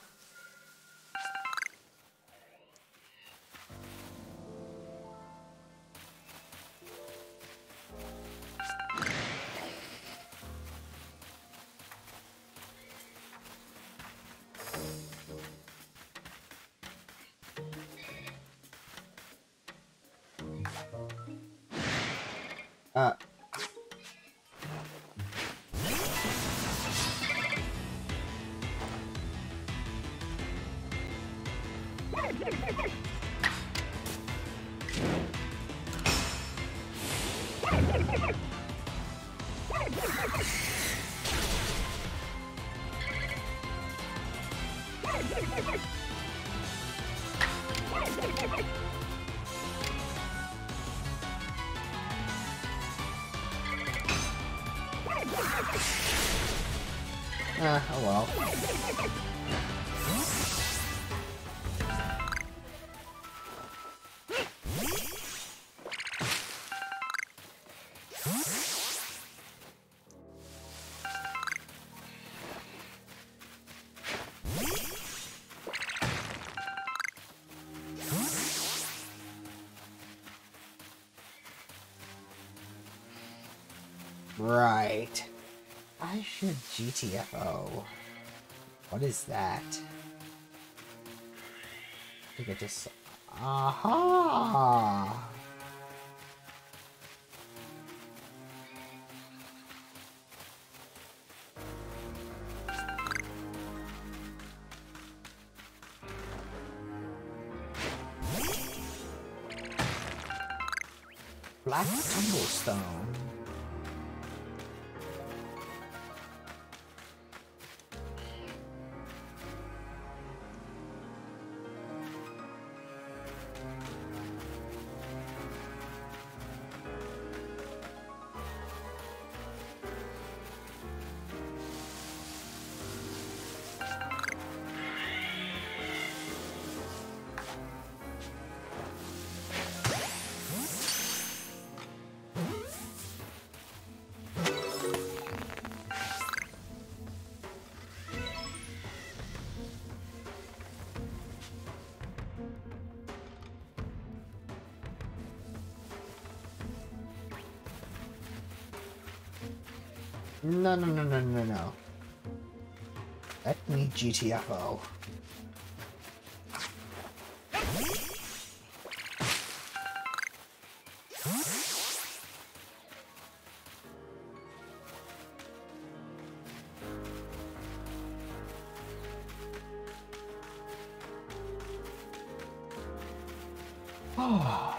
Uh. Oh well. Right. I should GTFO. What is that? I think I just... Aha! Black Tumblestone. No, no, no, no, no, no. Let me GTFO. Oh.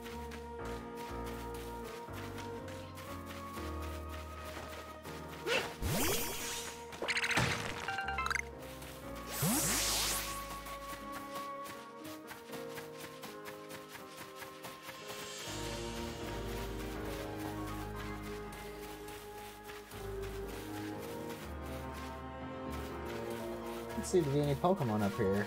Let's see if there's any Pokemon up here.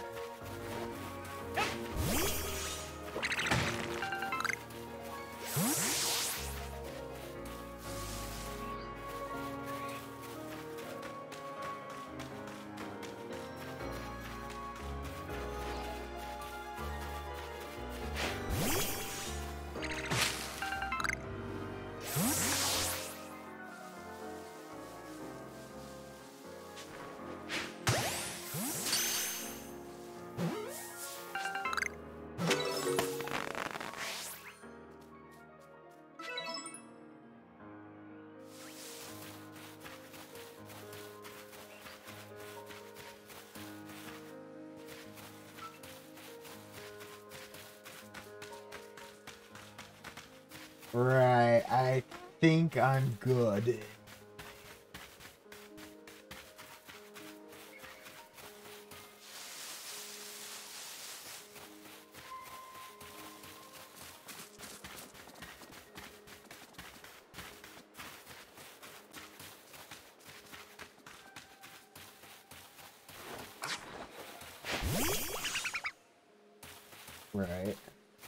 Right, I think I'm good. Right.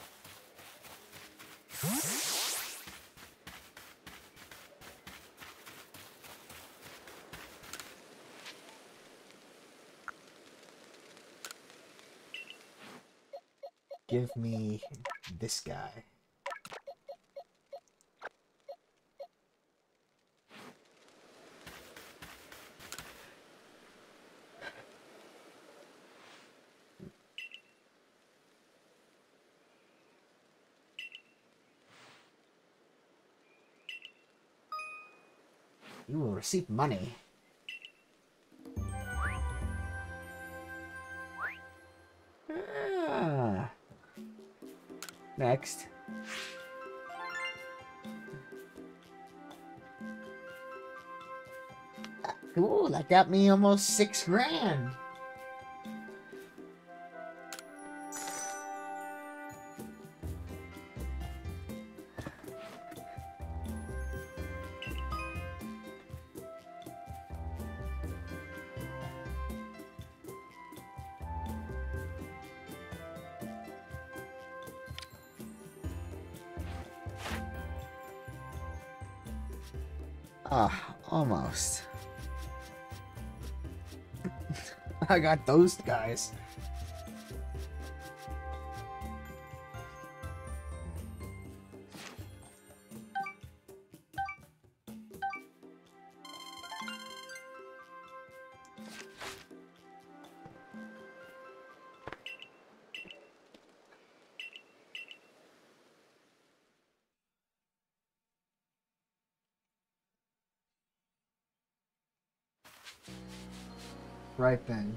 Give me this guy. You will receive money. Ah. Next. Cool, that got me almost 6 grand. Ah, almost. I got those guys. Right then.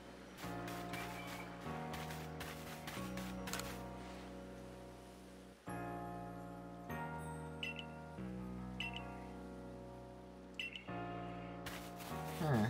Huh.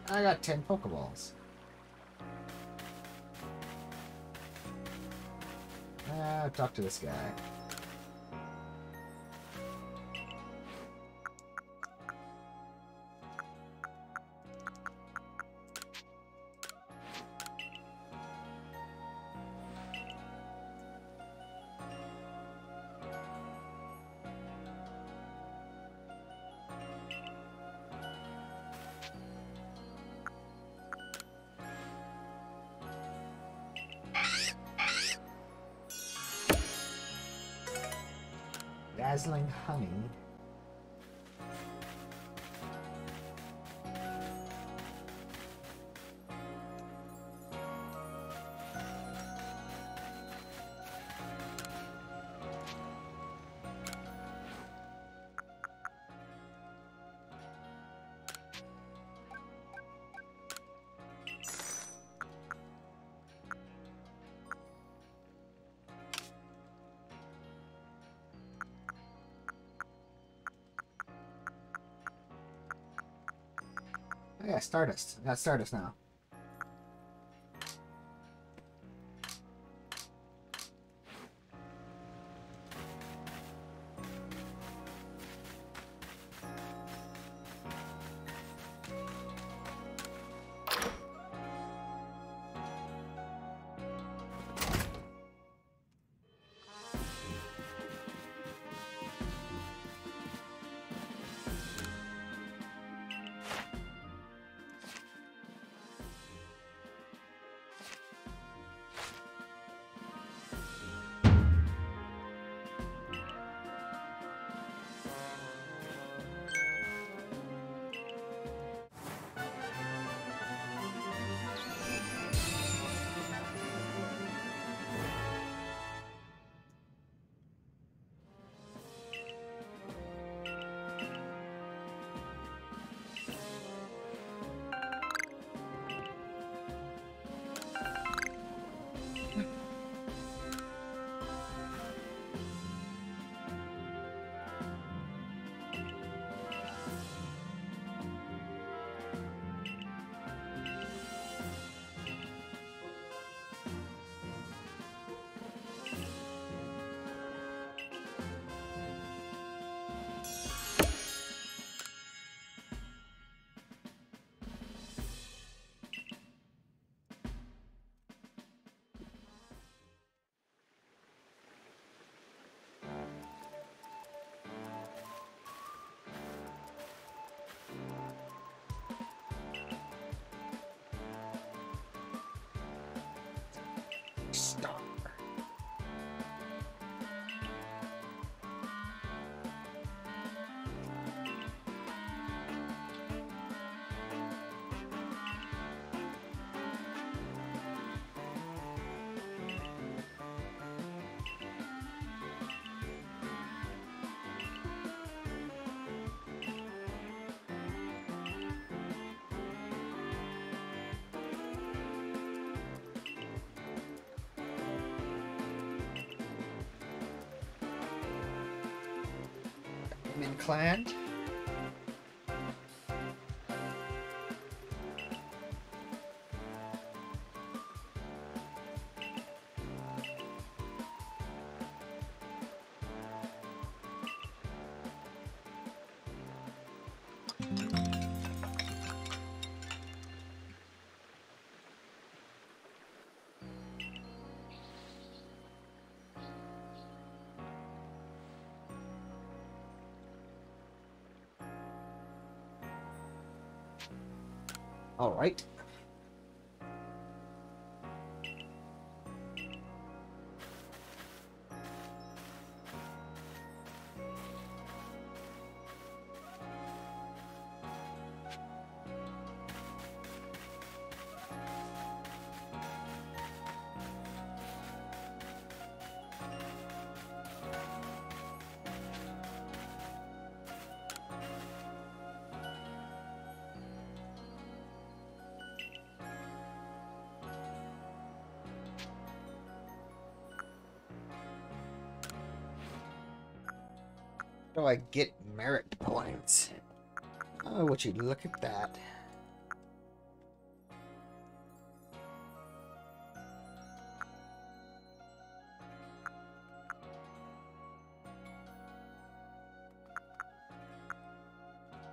I got 10 Pokeballs. Talk to this guy. Dazzling honey. Oh yeah, Stardust. I got Stardust now. Star. Inclined. All right. Do I get merit points? Oh, would you look at that?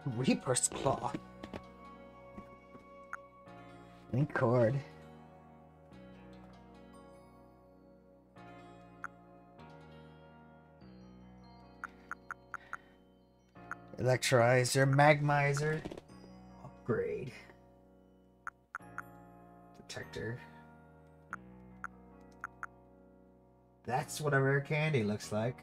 Reaper's Claw. Link cord. Electrolyzer, Magmizer. Upgrade. Detector. That's what a rare candy looks like.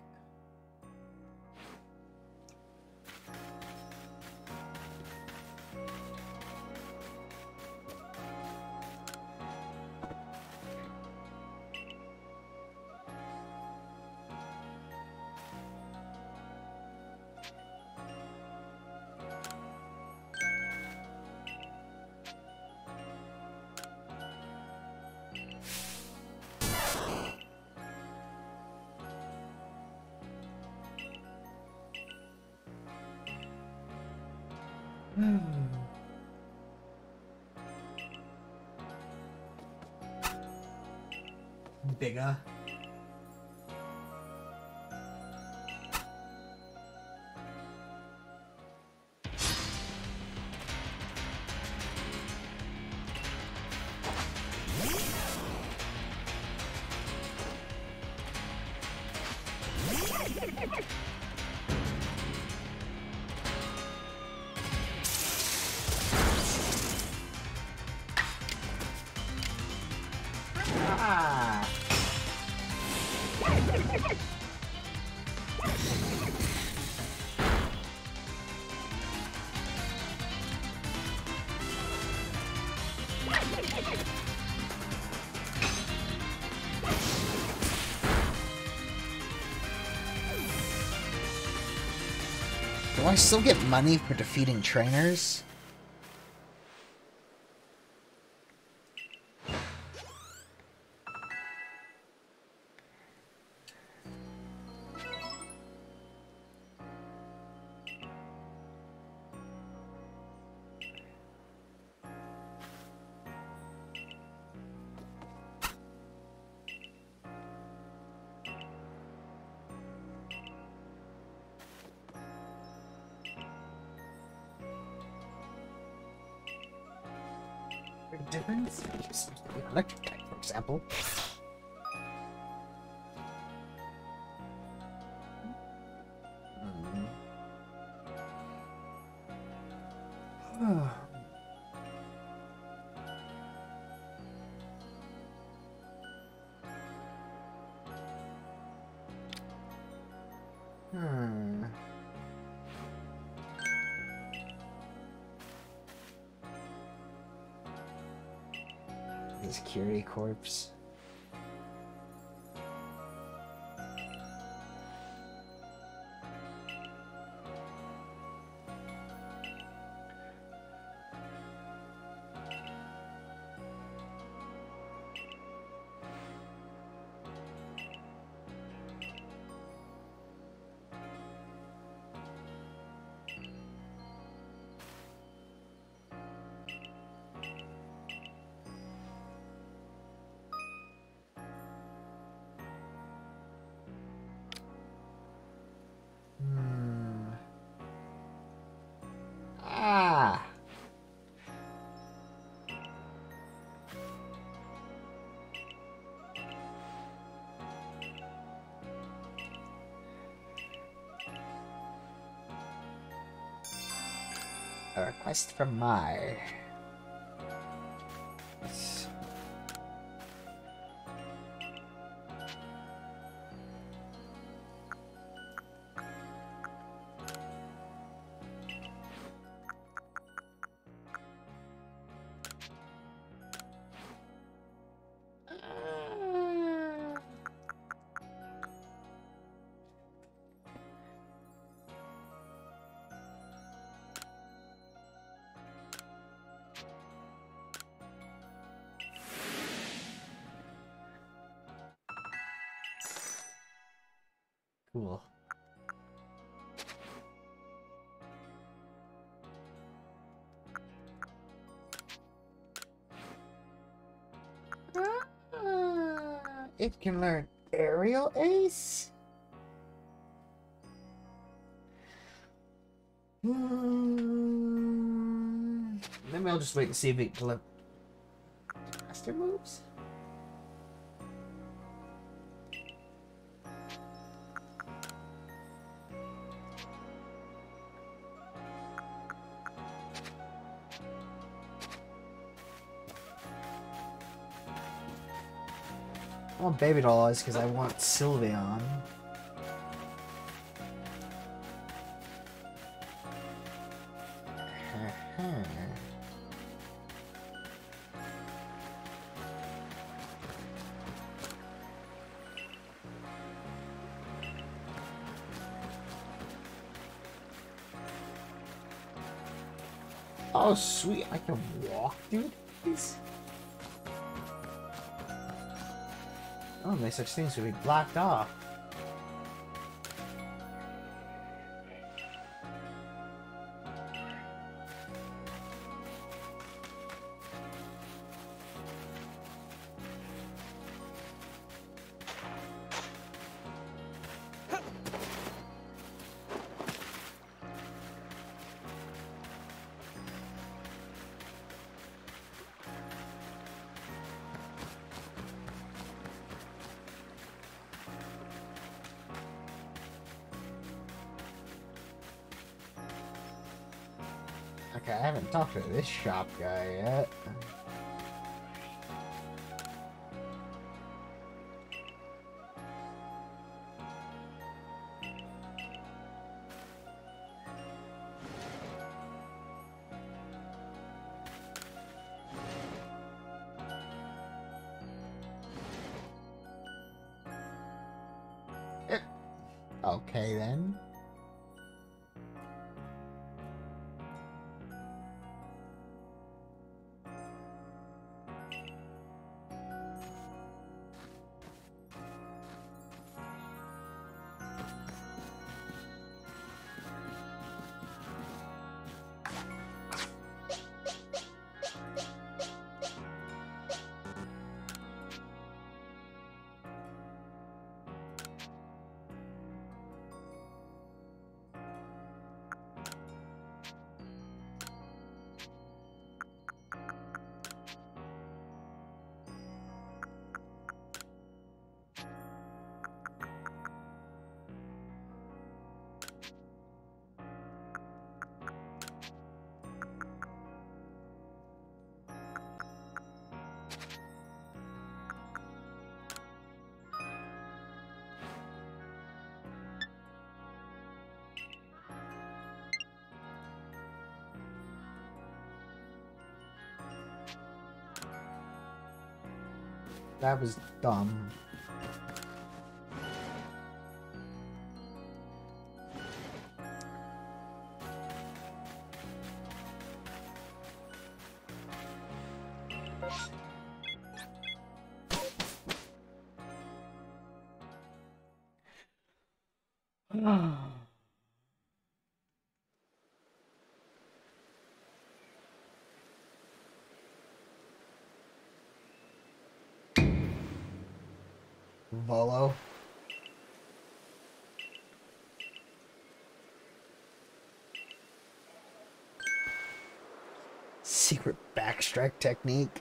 Bigger. Ah. Do I still get money for defeating trainers? Difference? Electric type, for example. Security corpse. A request from Mai. Cool. It can learn Aerial Ace? Maybe I'll just wait to see if it deliver faster moves. I want Baby Doll Eyes because I want Sylveon. Oh, sweet. I can walk, dude. Please. Oh, no such things would be blocked off. Okay, I haven't talked to this shop guy yet. Okay then. That was dumb. Volo. Secret backstrike technique.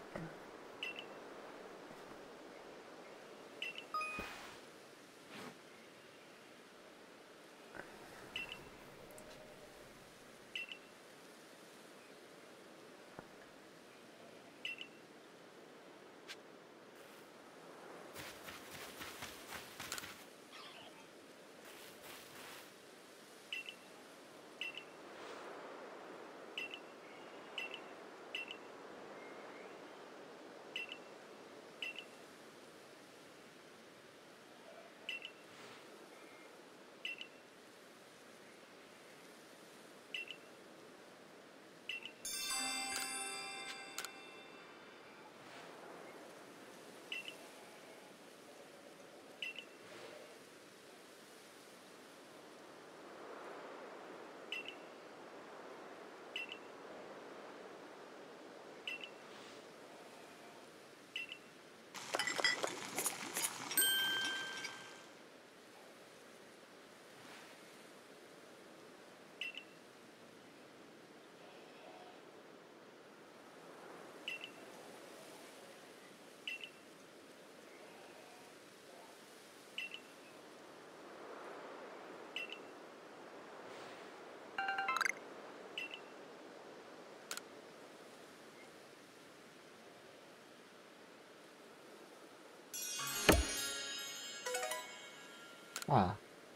Ah.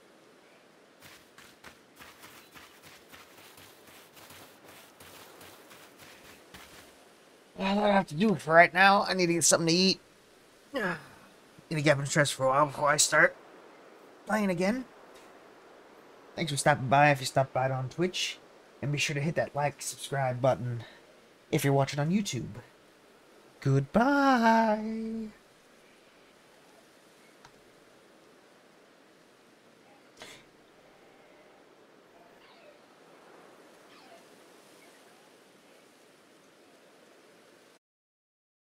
Well, that'll have to do it for right now. I need to get something to eat. Need to get up and stress for a while before I start playing again. Thanks for stopping by if you stopped by on Twitch. And be sure to hit that like, subscribe button if you're watching on YouTube. Goodbye.